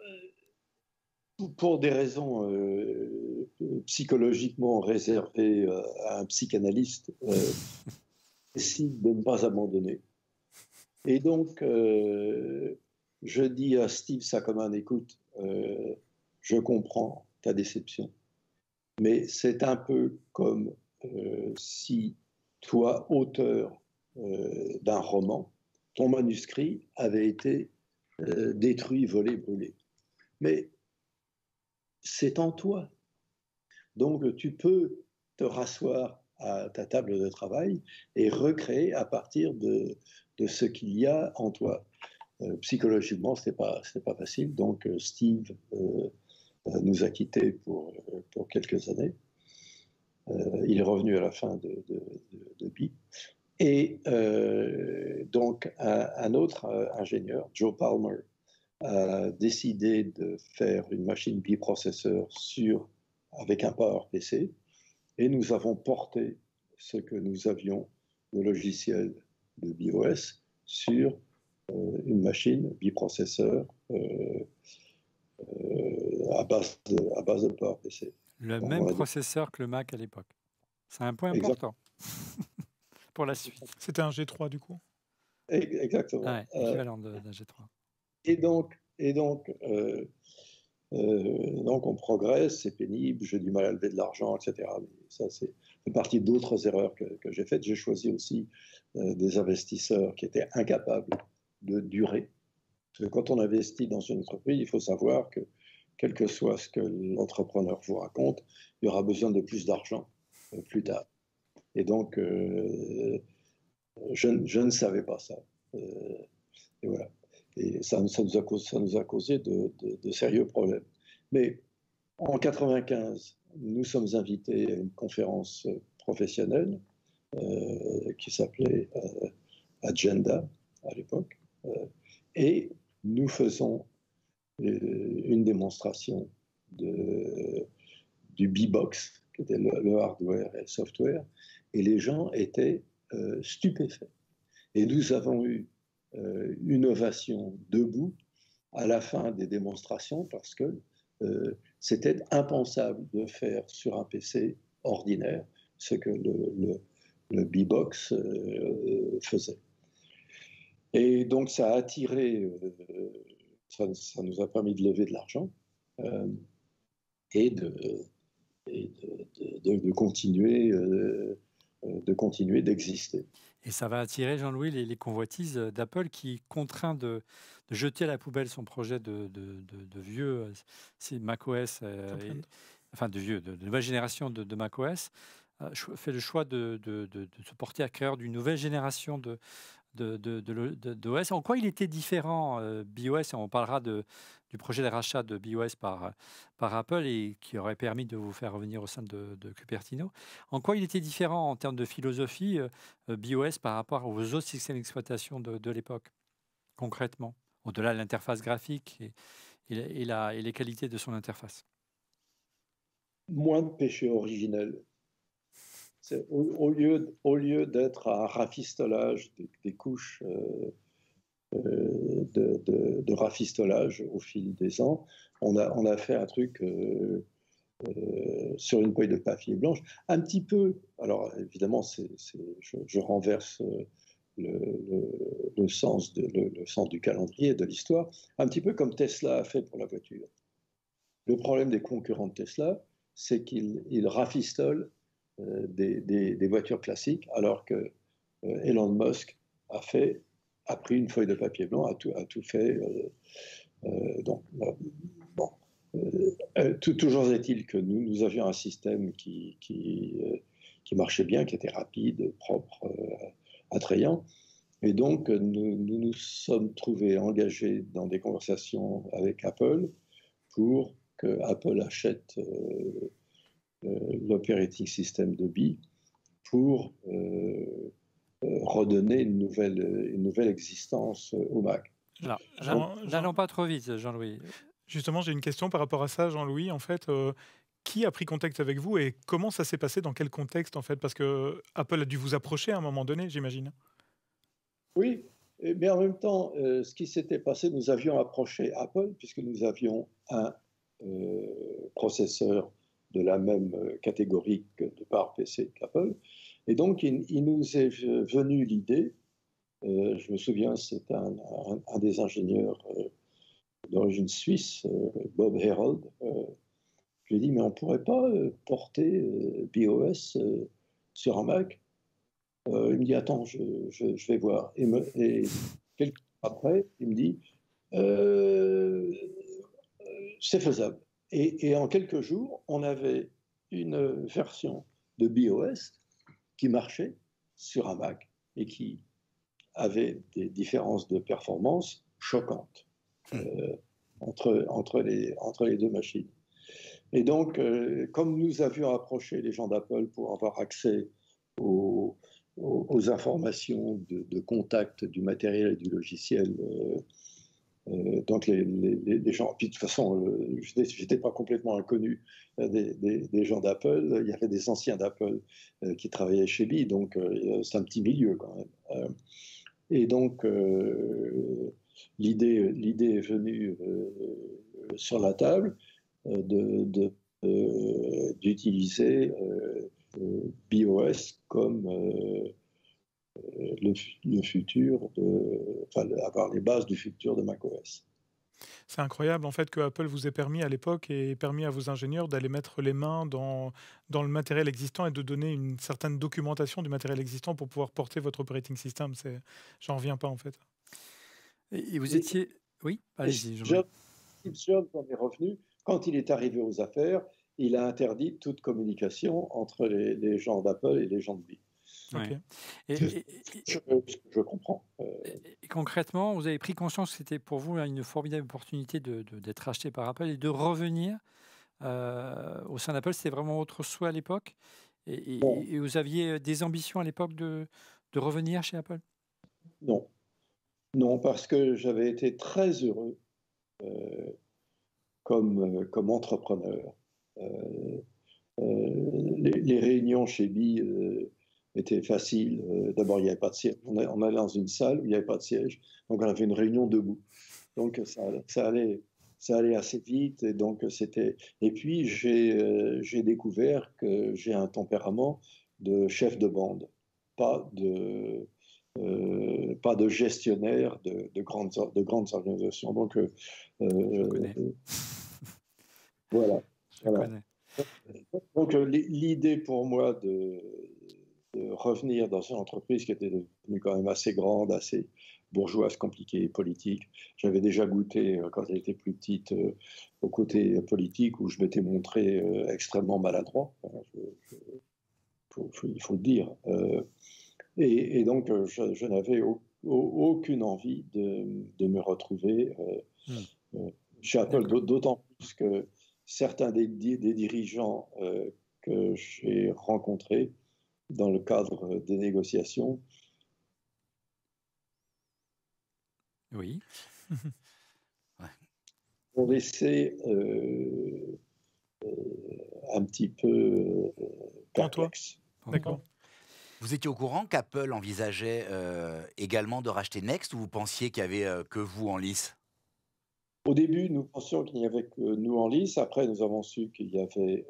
pour des raisons psychologiquement réservées à un psychanalyste, décide de ne pas abandonner. Et donc, je dis à Steve Sakoman, écoute, je comprends ta déception, mais c'est un peu comme si toi, auteur d'un roman, ton manuscrit avait été détruit, volé, brûlé. Mais c'est en toi. Donc, tu peux te rasseoir à ta table de travail et recréer à partir de ce qu'il y a en toi. Psychologiquement, ce n'est pas facile. Donc, Steve nous a quittés pour quelques années. Il est revenu à la fin de BI. Et donc, un autre ingénieur, Joe Palmer, a décidé de faire une machine biprocesseur avec un PowerPC. Et nous avons porté ce que nous avions, le logiciel de BIOS, sur une machine biprocesseur à base de PowerPC. Le même processeur que le Mac à l'époque. C'est un point important pour la suite. C'était un G3 du coup. Exactement. Ouais, équivalent d'un G3. Et donc, on progresse, c'est pénible, j'ai du mal à lever de l'argent, etc. Mais ça, c'est partie d'autres erreurs que j'ai faites. J'ai choisi aussi des investisseurs qui étaient incapables de durer. Parce que quand on investit dans une entreprise, il faut savoir que, quel que soit ce que l'entrepreneur vous raconte, il y aura besoin de plus d'argent plus tard. Et donc, je ne savais pas ça. Et voilà. Et ça nous a causé de sérieux problèmes. Mais en 1995, nous sommes invités à une conférence professionnelle qui s'appelait Agenda à l'époque. Et nous faisons une démonstration du B-Box, qui était le hardware et le software, et les gens étaient stupéfaits. Et nous avons eu une ovation debout à la fin des démonstrations parce que c'était impensable de faire sur un PC ordinaire ce que le B-Box faisait. Et donc ça a attiré, ça nous a permis de lever de l'argent et de continuer de continuer d'exister. Et ça va attirer, Jean-Louis, les convoitises d'Apple qui contraint de jeter à la poubelle son projet de vieux macOS, enfin de nouvelle génération de macOS, fait le choix de se porter acquéreur d'une nouvelle génération d'OS. En quoi il était différent, BeOS? On parlera du projet de rachat de BeOS par Apple et qui aurait permis de vous faire revenir au sein de Cupertino. En quoi il était différent en termes de philosophie, BeOS, par rapport aux autres systèmes d'exploitation de l'époque, concrètement, au-delà de l'interface graphique et les qualités de son interface? Moins de péché originel. Au lieu d'être un rafistolage des couches de rafistolage au fil des ans, on a fait un truc sur une feuille de papier blanche, un petit peu. Alors évidemment, je renverse le sens du calendrier, de l'histoire, un petit peu comme Tesla a fait pour la voiture. Le problème des concurrents de Tesla, c'est qu'ils rafistolent des voitures classiques, alors que Elon Musk a pris une feuille de papier blanc, a tout fait. Toujours est-il que nous avions un système qui marchait bien, qui était rapide, propre, attrayant. Et donc, nous sommes trouvés engagés dans des conversations avec Apple pour que Apple achète l'operating system de Bee pour redonner une nouvelle existence au Mac. N'allons pas trop vite, Jean-Louis. Justement, j'ai une question par rapport à ça, Jean-Louis. En fait, qui a pris contact avec vous et comment ça s'est passé? Dans quel contexte, en fait? Parce que Apple a dû vous approcher à un moment donné, j'imagine. Oui, mais en même temps, ce qui s'était passé, nous avions approché Apple puisque nous avions un processeur de la même catégorie de par PC qu'Apple. Et donc, il nous est venu l'idée, je me souviens, c'est un des ingénieurs d'origine suisse, Bob Herold. Je lui ai dit, mais on ne pourrait pas porter BeOS sur un Mac? Il me dit, attends, je vais voir. Et quelques temps après, il me dit, c'est faisable. Et en quelques jours, on avait une version de BeOS qui marchait sur un Mac et qui avait des différences de performance choquantes entre les deux machines. Et donc, comme nous avions approché les gens d'Apple pour avoir accès aux informations de contact du matériel et du logiciel, donc les gens, puis de toute façon, je n'étais pas complètement inconnu des gens d'Apple. Il y avait des anciens d'Apple qui travaillaient chez Bee, donc c'est un petit milieu quand même. Et donc, l'idée est venue sur la table d'utiliser BeOS comme le futur, avoir les bases du futur de macOS. C'est incroyable en fait que Apple vous ait permis à l'époque et permis à vos ingénieurs d'aller mettre les mains dans le matériel existant et de donner une certaine documentation du matériel existant pour pouvoir porter votre operating system. J'en reviens pas en fait. Et vous étiez... Oui, allez-y. Steve Jobs en est revenu. Quand il est arrivé aux affaires, il a interdit toute communication entre les gens d'Apple et les gens de Bee. Okay. Je comprends. Et concrètement, vous avez pris conscience que c'était pour vous une formidable opportunité d'être acheté par Apple et de revenir au sein d'Apple. C'était vraiment votre souhait à l'époque et vous aviez des ambitions à l'époque de revenir chez Apple? Non, parce que j'avais été très heureux comme entrepreneur. Les réunions chez Bee était facile. D'abord, il n'y avait pas de siège. On allait dans une salle où il n'y avait pas de siège. Donc, on avait une réunion debout. Donc, ça allait assez vite. Et donc, Et puis, j'ai découvert que j'ai un tempérament de chef de bande, pas de gestionnaire de grandes organisations. Donc, je connais. Voilà. Je connais. Donc, l'idée pour moi revenir dans une entreprise qui était devenue quand même assez grande, assez bourgeoise, compliquée, politique. J'avais déjà goûté, quand elle était plus petite, au côté politique où je m'étais montré extrêmement maladroit. Il faut le dire. Et donc, je n'avais aucune envie de me retrouver chez Apple, d'autant plus que certains des dirigeants que j'ai rencontrés dans le cadre des négociations. Oui. Ont laissé un petit peu perplexe. D'accord. Vous étiez au courant qu'Apple envisageait également de racheter Next, ou vous pensiez qu'il n'y avait que vous en lice? Au début, nous pensions qu'il n'y avait que nous en lice. Après, nous avons su qu'il y avait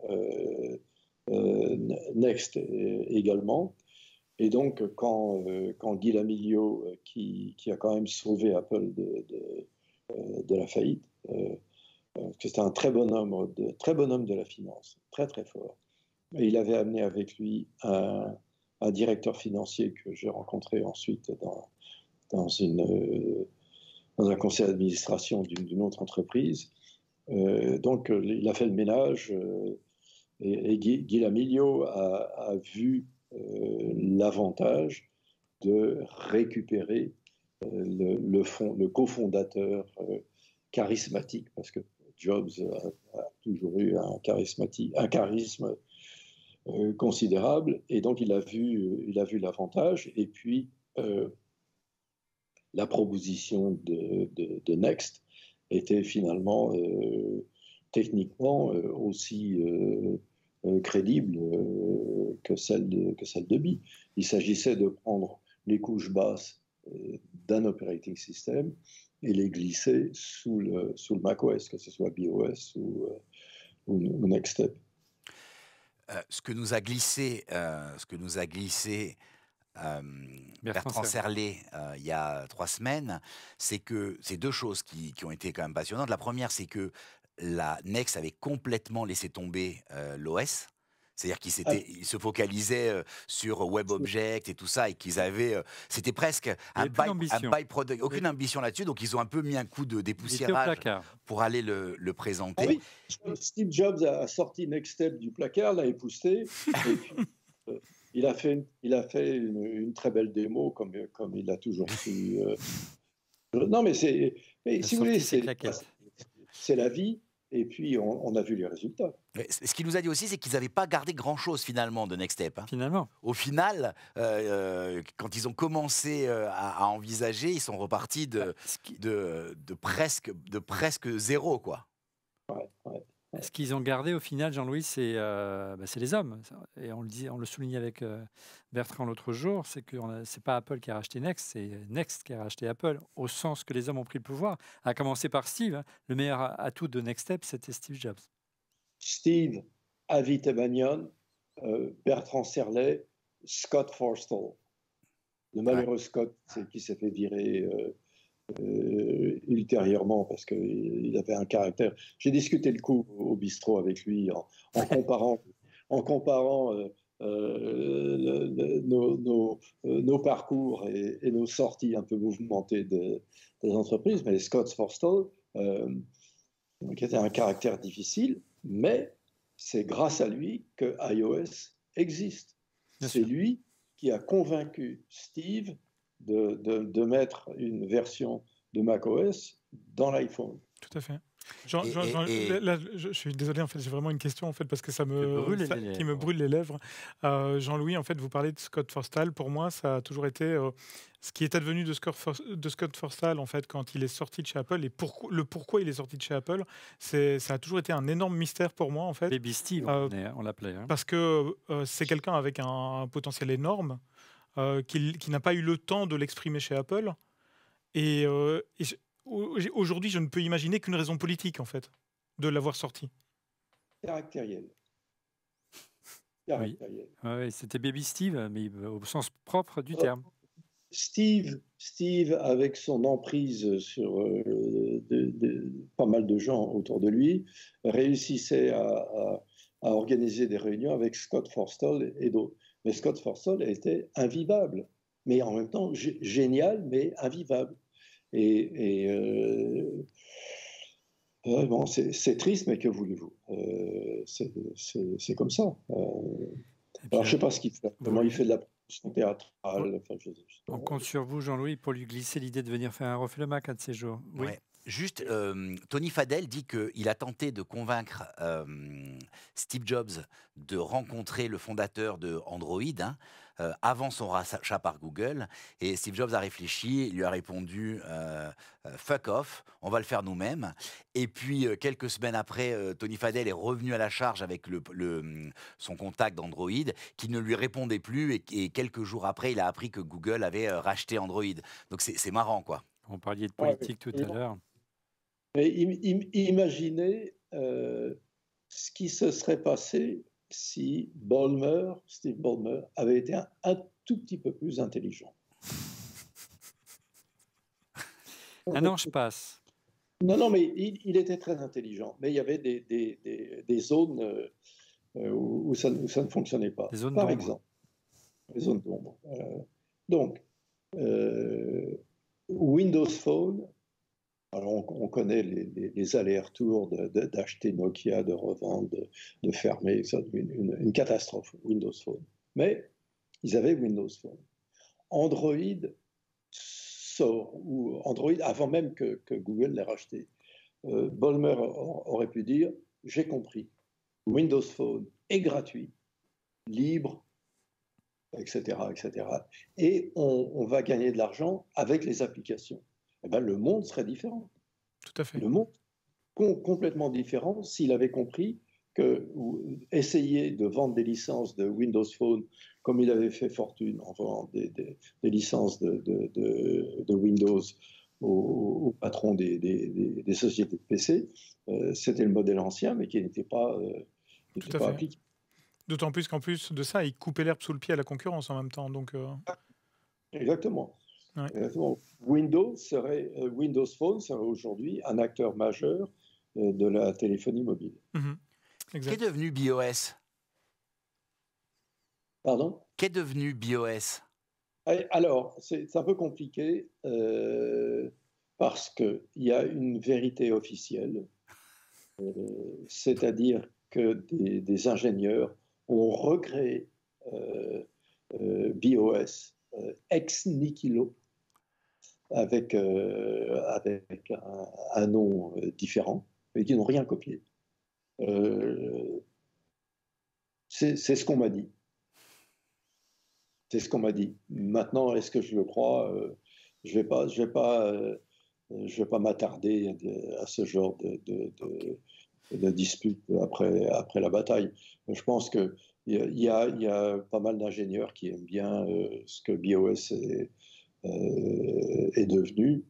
Next également. Et donc, quand Guy Lamilio, qui a quand même sauvé Apple de la faillite, c'était un très bon homme de la finance, très très fort. Et il avait amené avec lui un directeur financier que j'ai rencontré ensuite dans un conseil d'administration d'une autre entreprise. Donc, il a fait le ménage et Guy Lamilio a vu l'avantage de récupérer le cofondateur charismatique, parce que Jobs a toujours eu un charisme considérable, et donc il a vu l'avantage, et puis la proposition de Next était finalement techniquement aussi crédible que celle de Bee. Il s'agissait de prendre les couches basses d'un operating system et les glisser sous le macOS, que ce soit BeOS ou Next Step. Ce que nous a glissé Bertrand Serlet il y a 3 semaines, c'est que c'est 2 choses qui ont été quand même passionnantes. La première, c'est que la Next avait complètement laissé tomber l'OS. C'est-à-dire qu'ils se focalisaient sur WebObject et tout ça, et qu'ils avaient... c'était presque un byproduct, aucune ambition là-dessus, donc ils ont un peu mis un coup de dépoussiérage pour aller le présenter. Ah oui, Steve Jobs a sorti Next Step du placard, l'a épousseté, et puis il a fait une très belle démo, comme il a toujours fait. Non, mais si vous voulez, c'est la vie. Et puis, on a vu les résultats. Ce qu'il nous a dit aussi, c'est qu'ils n'avaient pas gardé grand-chose, finalement, de Next Step. Finalement. Au final, quand ils ont commencé à envisager, ils sont repartis de presque zéro, quoi. Ouais. Ce qu'ils ont gardé, au final, Jean-Louis, c'est les hommes. Et on le soulignait avec Bertrand l'autre jour, c'est que c'est pas Apple qui a racheté Next, c'est Next qui a racheté Apple, au sens que les hommes ont pris le pouvoir, à commencer par Steve. Hein. Le meilleur atout de Next Step, c'était Steve Jobs. Steve, Avi Tebanian, Bertrand Serlet, Scott Forstall. Le malheureux Scott qui s'est fait virer ultérieurement parce qu'il avait un caractère. J'ai discuté le coup au bistrot avec lui en comparant nos parcours et nos sorties un peu mouvementées des entreprises. Mais Scott Forstall, qui était un caractère difficile, mais c'est grâce à lui que iOS existe. C'est lui qui a convaincu Steve de mettre une version de macOS dans l'iPhone. Tout à fait. Là, je suis désolé, en fait, j'ai vraiment une question, en fait, parce que qui me brûle les lèvres. Jean-Louis, en fait, vous parlez de Scott Forstall. Pour moi, ça a toujours été ce qui est advenu de Scott Forstall, en fait, quand il est sorti de chez Apple, et pourquoi il est sorti de chez Apple, ça a toujours été un énorme mystère pour moi, en fait. Baby Steve, on l'appelait. Hein. Parce que c'est quelqu'un avec un potentiel énorme, qui n'a pas eu le temps de l'exprimer chez Apple. Et aujourd'hui, je ne peux imaginer qu'une raison politique, en fait, de l'avoir sorti. Caractériel. Oui, c'était Baby Steve, mais au sens propre du terme. Steve, avec son emprise sur pas mal de gens autour de lui, réussissait à organiser des réunions avec Scott Forstall et d'autres. Mais Scott Forstall était invivable, mais en même temps génial, mais invivable. Bon, c'est triste, mais que voulez-vous? C'est comme ça. Alors, je ne sais pas ce qu'il fait. Comment il fait de la production théâtrale. Enfin, on compte sur vous, Jean-Louis, pour lui glisser l'idée de venir faire un Refait le Mac un de ces jours. Oui. Ouais. Juste, Tony Fadell dit qu'il a tenté de convaincre Steve Jobs de rencontrer le fondateur de Android avant son rachat par Google. Et Steve Jobs a réfléchi, il lui a répondu fuck off, on va le faire nous-mêmes. Et puis, quelques semaines après, Tony Fadell est revenu à la charge avec son contact d'Android qui ne lui répondait plus. Et quelques jours après, il a appris que Google avait racheté Android. Donc, c'est marrant, quoi. On parlait de politique tout à l'heure. Mais imaginez ce qui se serait passé si Steve Ballmer, avait été un tout petit peu plus intelligent. Un an, je passe. Non, mais il était très intelligent. Mais il y avait des zones où ça ne fonctionnait pas. Des zones Par d'ombre. exemple, des zones d'ombre. Donc, Windows Phone. Alors, on connaît les allers-retours d'acheter Nokia, de revendre, de fermer, une catastrophe, Windows Phone. Mais ils avaient Windows Phone. Android sort, ou Android, avant même que Google l'ait racheté. Ballmer aurait pu dire, j'ai compris, Windows Phone est gratuit, libre, etc. Et on va gagner de l'argent avec les applications. Eh ben, le monde serait différent. Tout à fait. Le monde complètement différent s'il avait compris que essayer de vendre des licences de Windows Phone comme il avait fait fortune en vendant des licences de Windows au patron des sociétés de PC, c'était le modèle ancien mais qui n'était pas appliqué. D'autant plus qu'en plus de ça, il coupait l'herbe sous le pied à la concurrence en même temps. Donc, Exactement. Ouais. Windows Phone serait aujourd'hui un acteur majeur de la téléphonie mobile. Exact. Qu'est devenu BOS? Pardon? Qu'est devenu BOS? Alors, c'est un peu compliqué parce qu'il y a une vérité officielle, c'est-à-dire que des ingénieurs ont recréé BOS ex nihilo avec un nom différent, mais qui n'ont rien copié. C'est ce qu'on m'a dit. C'est ce qu'on m'a dit. Maintenant, est-ce que je le crois? Je vais pas m'attarder à ce genre de dispute après la bataille. Je pense qu'il y a pas mal d'ingénieurs qui aiment bien ce que BOS est devenu.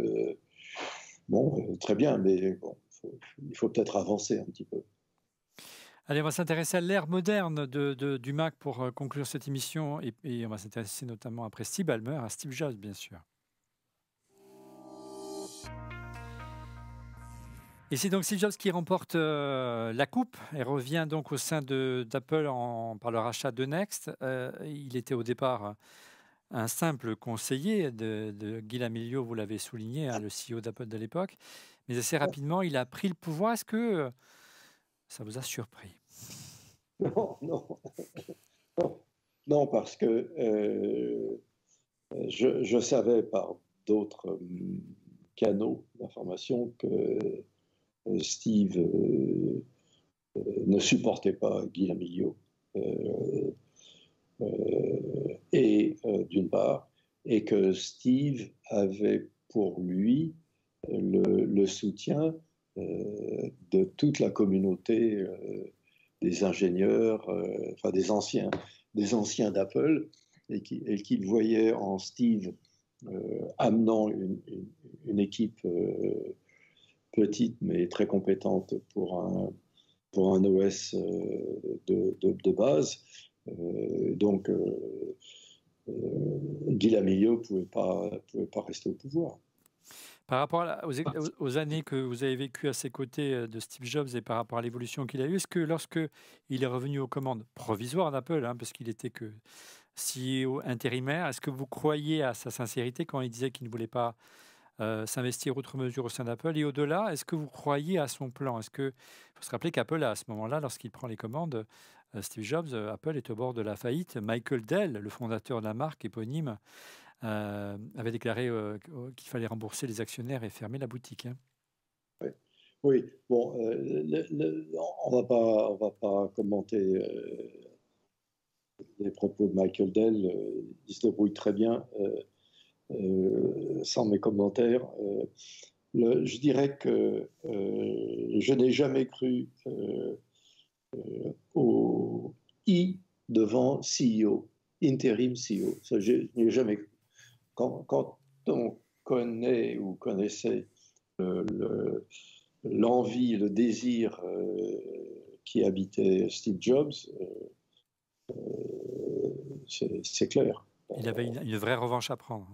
Très bien, mais bon, il faut peut-être avancer un petit peu. Allez, on va s'intéresser à l'ère moderne du Mac pour conclure cette émission. Et on va s'intéresser notamment après Steve Ballmer, à Steve Jobs, bien sûr. Et c'est donc Steve Jobs qui remporte la coupe et revient donc au sein d'Apple par le rachat de Next. Il était au départ un simple conseiller de Gil Amelio, vous l'avez souligné, le CEO d'Apple de l'époque. Mais assez rapidement, il a pris le pouvoir. Est-ce que ça vous a surpris? Non, parce que je savais par d'autres canaux d'information que Steve ne supportait pas Gil Amelio, d'une part, et que Steve avait pour lui le soutien de toute la communauté des ingénieurs, enfin des anciens d'Apple, et qu'il voyait en Steve amenant une équipe petite mais très compétente pour un OS de base. Donc, Gil Amelio ne pouvait pas rester au pouvoir. Par rapport aux années que vous avez vécues à ses côtés de Steve Jobs et par rapport à l'évolution qu'il a eue, est-ce que lorsque il est revenu aux commandes provisoires d'Apple, hein, parce qu'il était que CEO intérimaire, est-ce que vous croyez à sa sincérité quand il disait qu'il ne voulait pas s'investir outre mesure au sein d'Apple? Et au-delà, est-ce que vous croyez à son plan? Est-ce que faut se rappeler qu'Apple, à ce moment-là, lorsqu'il prend les commandes, Steve Jobs, Apple est au bord de la faillite. Michael Dell, le fondateur de la marque éponyme, avait déclaré qu'il fallait rembourser les actionnaires et fermer la boutique. Hein. Oui. Oui, bon, on va pas commenter les propos de Michael Dell. Il se débrouille très bien sans mes commentaires. Je dirais que je n'ai jamais cru au I devant CEO, interim CEO. Ça, je n'ai jamais cru. Quand on connaît ou connaissait l'envie, le désir qui habitait Steve Jobs, c'est clair. Il avait une vraie revanche à prendre.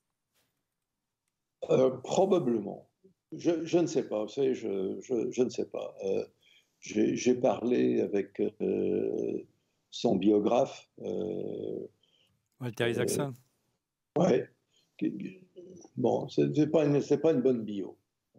Probablement. Je ne sais pas. Vous savez, je ne sais pas. J'ai parlé avec son biographe. Walter Isaacson. Ouais. Bon, c'est pas une bonne bio.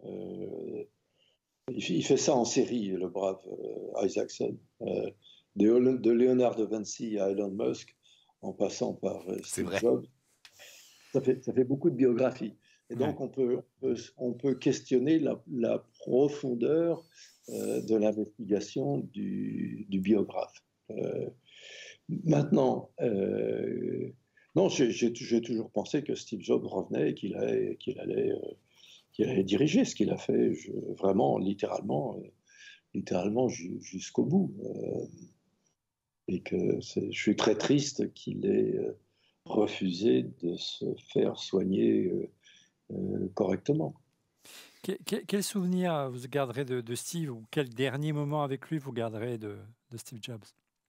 Il fait ça en série, le brave Isaacson. De Leonard de Vinci à Elon Musk, en passant par Steve Jobs. Ça fait beaucoup de biographies. Et donc, on peut questionner la profondeur de l'investigation du biographe. Maintenant, non, j'ai toujours pensé que Steve Jobs revenait et qu'il allait diriger ce qu'il a fait, vraiment, littéralement jusqu'au bout. Et que je suis très triste qu'il ait refusé de se faire soigner correctement. Quel souvenir vous garderez de Steve, ou quel dernier moment avec lui vous garderez de Steve Jobs?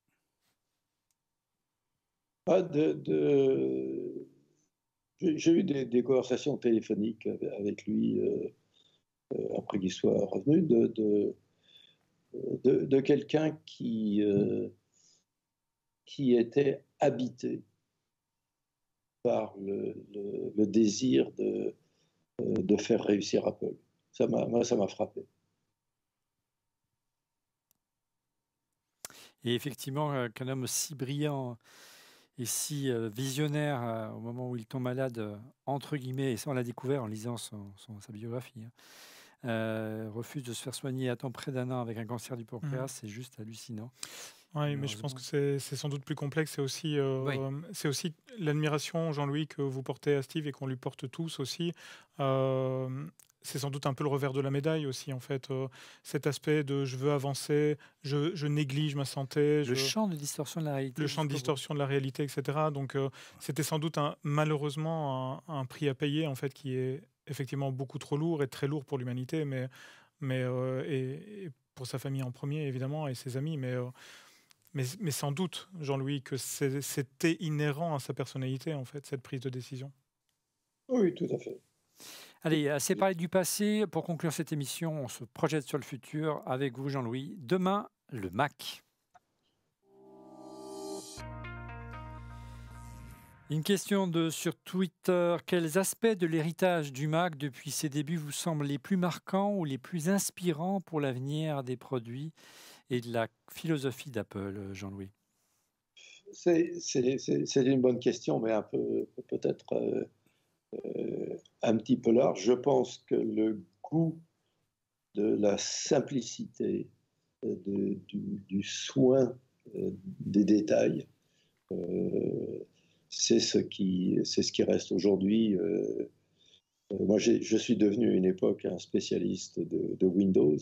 J'ai eu des conversations téléphoniques avec lui après qu'il soit revenu, de quelqu'un qui était habité par le désir de faire réussir Apple. Ça m'a frappé. Et effectivement, qu'un homme si brillant et si visionnaire au moment où il tombe malade, entre guillemets, et ça on l'a découvert en lisant sa biographie, refuse de se faire soigner à temps près d'un an avec un cancer du pancréas, c'est juste hallucinant. Oui, mais je pense que c'est sans doute plus complexe. C'est aussi l'admiration, Jean-Louis, que vous portez à Steve et qu'on lui porte tous aussi. C'est sans doute un peu le revers de la médaille aussi, en fait. Cet aspect de je veux avancer, je néglige ma santé. Le champ de distorsion de la réalité. Le champ de distorsion de la réalité, etc. Donc, c'était sans doute malheureusement un prix à payer, en fait, qui est effectivement beaucoup trop lourd et très lourd pour l'humanité, et pour sa famille en premier, évidemment, et ses amis, mais sans doute, Jean-Louis, que c'était inhérent à sa personnalité, en fait, cette prise de décision. Oui, tout à fait. Allez, assez parlé du passé. Pour conclure cette émission, on se projette sur le futur avec vous, Jean-Louis. Demain, le Mac. Une question sur Twitter. Quels aspects de l'héritage du Mac depuis ses débuts vous semblent les plus marquants ou les plus inspirants pour l'avenir des produits et de la philosophie d'Apple, Jean-Louis? C'est une bonne question, mais peut-être un petit peu large. Je pense que le goût de la simplicité, du soin des détails, c'est ce qui reste aujourd'hui. Moi, je suis devenu à une époque un spécialiste de Windows.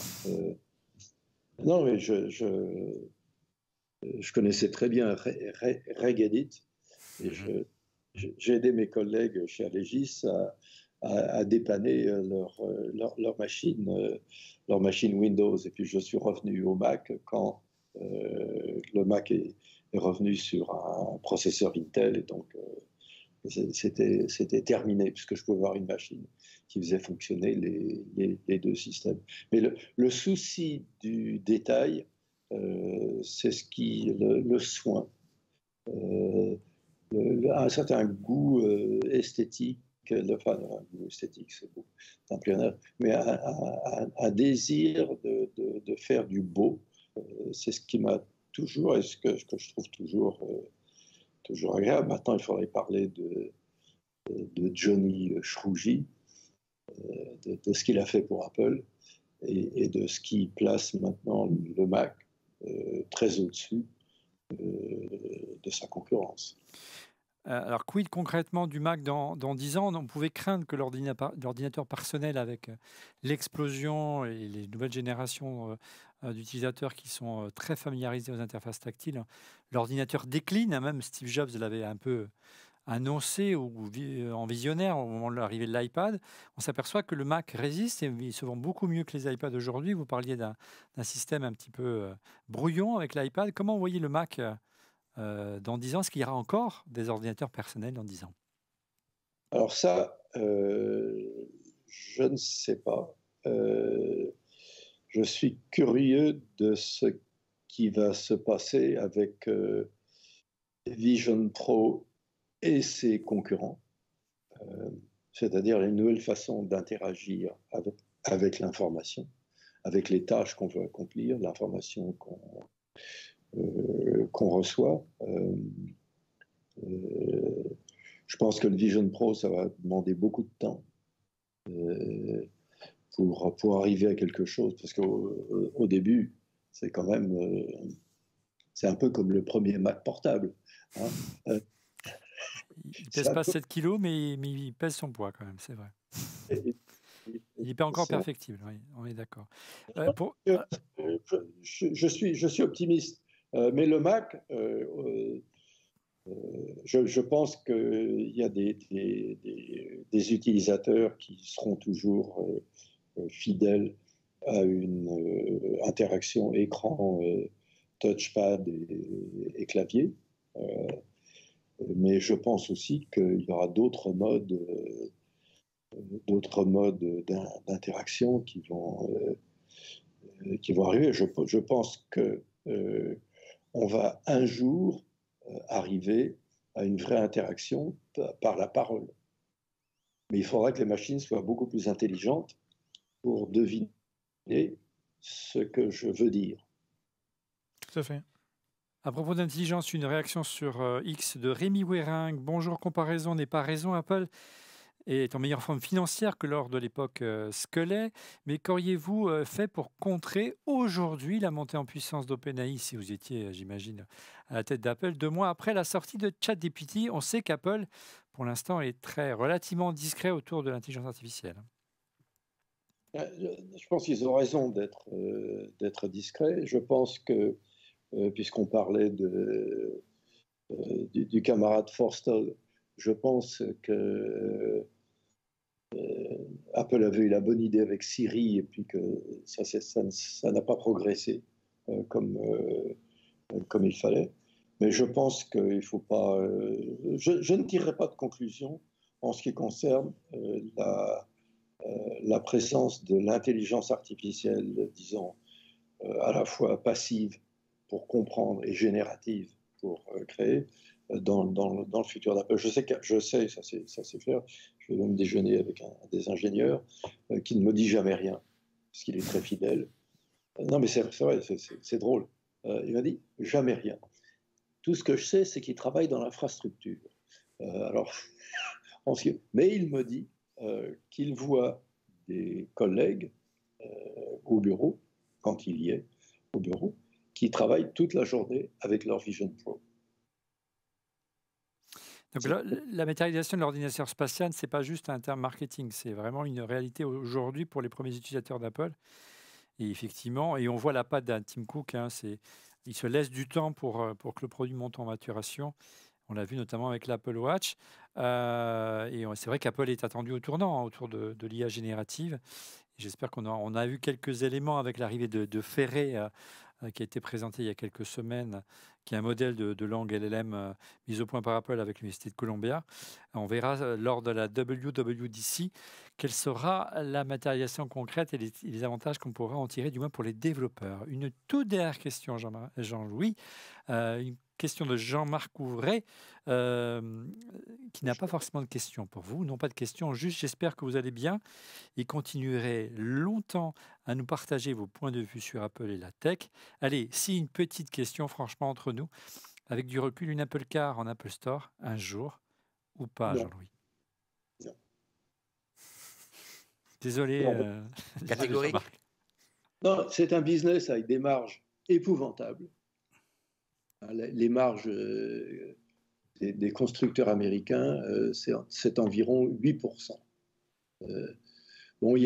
Non, mais je connaissais très bien Regedit et j'ai aidé mes collègues chez Allegis à dépanner leur machine Windows. Et puis je suis revenu au Mac quand le Mac est revenu sur un processeur Intel, et donc c'était terminé, puisque je pouvais avoir une machine qui faisait fonctionner les deux systèmes. Mais le souci du détail, c'est le soin, un certain goût esthétique, enfin, un goût esthétique, c'est un pléonasme, mais un désir de faire du beau. C'est ce qui m'a toujours, et ce que je trouve toujours agréable. Maintenant, il faudrait parler de Johnny Srouji, de ce qu'il a fait pour Apple et de ce qui place maintenant le Mac très au-dessus de sa concurrence. Alors, quid concrètement du Mac dans 10 ans? On pouvait craindre que l'ordinateur personnel, avec l'explosion et les nouvelles générations d'utilisateurs qui sont très familiarisés aux interfaces tactiles, l'ordinateur décline. Même Steve Jobs l'avait un peu annoncé en visionnaire au moment de l'arrivée de l'iPad. On s'aperçoit que le Mac résiste et il se vend beaucoup mieux que les iPads aujourd'hui. Vous parliez d'un système un petit peu brouillon avec l'iPad. Comment vous voyez le Mac dans 10 ans? Est-ce qu'il y aura encore des ordinateurs personnels dans 10 ans? Alors ça, je ne sais pas. Je suis curieux de ce qui va se passer avec Vision Pro et ses concurrents, c'est-à-dire les nouvelles façons d'interagir avec l'information, avec les tâches qu'on veut accomplir, l'information qu'on reçoit. Je pense que le Vision Pro, ça va demander beaucoup de temps pour arriver à quelque chose, parce qu'au début, c'est quand même... c'est un peu comme le premier Mac portable. Hein. Il ne pèse pas 7 kilos, mais il pèse son poids quand même, c'est vrai. Il n'est pas encore perfectible, oui, on est d'accord. Je suis optimiste, mais le Mac, je pense qu'il y a des utilisateurs qui seront toujours fidèles à une interaction écran, touchpad et clavier. Mais je pense aussi qu'il y aura d'autres modes d'interaction qui vont arriver. Je pense qu'on va un jour arriver à une vraie interaction par la parole. Mais il faudra que les machines soient beaucoup plus intelligentes pour deviner ce que je veux dire. Tout à fait. À propos d'intelligence, une réaction sur X de Rémi Wering. Bonjour, comparaison n'est pas raison. Apple est en meilleure forme financière que lors de l'époque Sculley. Mais qu'auriez-vous fait pour contrer aujourd'hui la montée en puissance d'OpenAI, si vous étiez, j'imagine, à la tête d'Apple 2 mois après la sortie de ChatGPT? On sait qu'Apple, pour l'instant, est relativement discret autour de l'intelligence artificielle. Je pense qu'ils ont raison d'être discrets. Je pense que puisqu'on parlait du camarade Forstall, je pense que Apple avait eu la bonne idée avec Siri et puis que ça n'a pas progressé comme il fallait. Mais je pense qu'il ne faut pas... je ne tirerai pas de conclusion en ce qui concerne la présence de l'intelligence artificielle, disons, à la fois passive pour comprendre et générative pour créer dans le futur d'Apple. Je sais, ça c'est clair. Je vais même déjeuner avec des ingénieurs qui ne me dit jamais rien, parce qu'il est très fidèle. Non, mais c'est vrai, c'est drôle. Il m'a dit jamais rien. Tout ce que je sais, c'est qu'il travaille dans l'infrastructure. Mais il me dit qu'il voit des collègues au bureau, quand il y est au bureau, qui travaillent toute la journée avec leur Vision Pro. Donc la matérialisation de l'ordinateur spatial, ce n'est pas juste un terme marketing, c'est vraiment une réalité aujourd'hui pour les premiers utilisateurs d'Apple. Et effectivement, et on voit la patte d'un Tim Cook, il se laisse du temps pour que le produit monte en maturation. On l'a vu notamment avec l'Apple Watch. Et c'est vrai qu'Apple est attendu au tournant autour de l'IA générative. J'espère qu'on a vu quelques éléments avec l'arrivée de Ferré qui a été présenté il y a quelques semaines, qui est un modèle de langue LLM mis au point par Apple avec l'Université de Columbia. On verra lors de la WWDC quelle sera la matérialisation concrète et les avantages qu'on pourra en tirer, du moins pour les développeurs. Une toute dernière question, Jean-Louis. Une question de Jean-Marc Ouvray, qui n'a pas forcément de questions pour vous. Non, pas de questions, juste j'espère que vous allez bien et continuerez longtemps à nous partager vos points de vue sur Apple et la tech. Allez, si une petite question, franchement, entre nous, avec du recul, une Apple Car en Apple Store, un jour, ou pas, Jean-Louis? Non. Désolé. Catégorique. Non, c'est un business avec des marges épouvantables. Les marges des constructeurs américains, c'est environ 8%. Bon, il y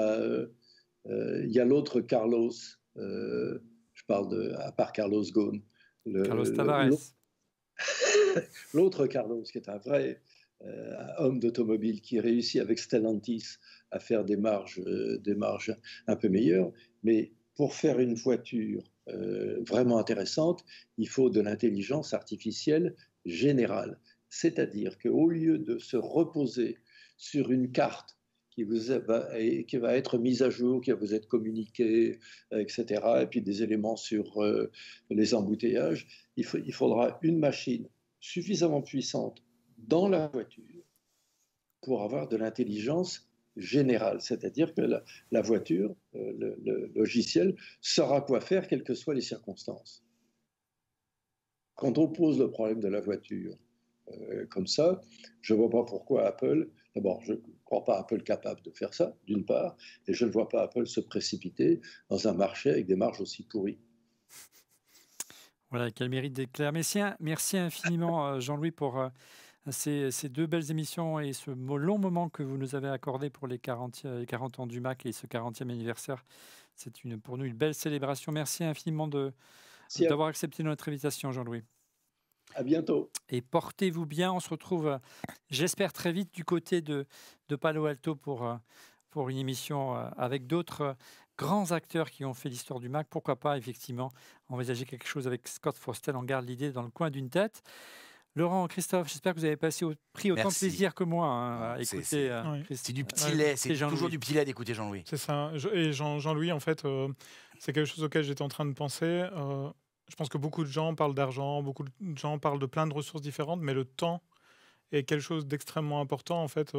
a l'autre Carlos, je parle à part Carlos Ghosn. Carlos Tavares. L'autre Carlos, qui est un vrai homme d'automobile qui réussit avec Stellantis à faire des marges un peu meilleures. Mais pour faire une voiture vraiment intéressante, il faut de l'intelligence artificielle générale. C'est-à-dire qu'au lieu de se reposer sur une carte qui va être mise à jour, qui va vous être communiquée, etc., et puis des éléments sur les embouteillages, il faudra une machine suffisamment puissante dans la voiture pour avoir de l'intelligence générale, c'est-à-dire que la voiture, le logiciel, saura quoi faire, quelles que soient les circonstances. Quand on pose le problème de la voiture comme ça, je ne vois pas pourquoi Apple, d'abord, je ne crois pas Apple capable de faire ça, d'une part, et je ne vois pas Apple se précipiter dans un marché avec des marges aussi pourries. Voilà, quel mérite d'être merci infiniment, Jean-Louis, pour ces deux belles émissions et ce long moment que vous nous avez accordé pour les 40 ans du Mac et ce 40e anniversaire. C'est pour nous une belle célébration. Merci infiniment d'avoir accepté notre invitation, Jean-Louis. À bientôt. Et portez-vous bien. On se retrouve, j'espère, très vite du côté de Palo Alto pour une émission avec d'autres grands acteurs qui ont fait l'histoire du Mac. Pourquoi pas, effectivement, envisager quelque chose avec Scott Forstall. On garde l'idée dans le coin d'une tête. Laurent, Christophe, j'espère que vous avez pris autant de plaisir que moi à écouter. C'est du petit lait, c'est toujours du petit lait d'écouter Jean-Louis. C'est ça. Et Jean-Louis, en fait, c'est quelque chose auquel j'étais en train de penser. Je pense que beaucoup de gens parlent d'argent, beaucoup de gens parlent de plein de ressources différentes, mais le temps est quelque chose d'extrêmement important. En fait,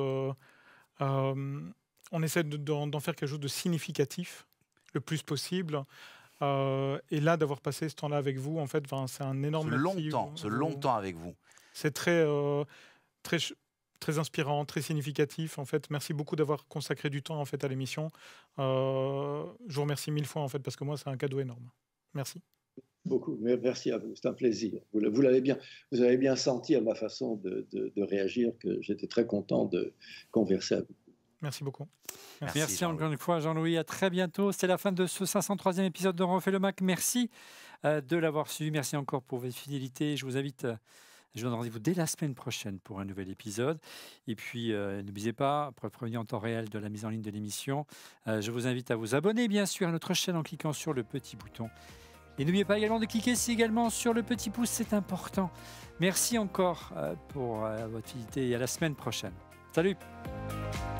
on essaie d'en faire quelque chose de significatif le plus possible. Et là, d'avoir passé ce temps-là avec vous, en fait, c'est un énorme ce longtemps avec vous. C'est très inspirant, très significatif. En fait, merci beaucoup d'avoir consacré du temps en fait à l'émission. Je vous remercie 1000 fois en fait parce que moi, c'est un cadeau énorme. Merci. Beaucoup, merci à vous, c'est un plaisir. Vous avez bien senti à ma façon de réagir que j'étais très content de converser avec vous. Merci beaucoup. Merci encore une fois, Jean-Louis. À très bientôt. C'est la fin de ce 503e épisode de On refait le Mac. Merci de l'avoir suivi. Merci encore pour votre fidélité. Je vous invite, je vous donne rendez-vous dès la semaine prochaine pour un nouvel épisode. Et puis, n'oubliez pas, pour être prévenu en temps réel de la mise en ligne de l'émission, je vous invite à vous abonner, bien sûr, à notre chaîne en cliquant sur le petit bouton. Et n'oubliez pas également de cliquer également sur le petit pouce, c'est important. Merci encore pour votre fidélité et à la semaine prochaine. Salut!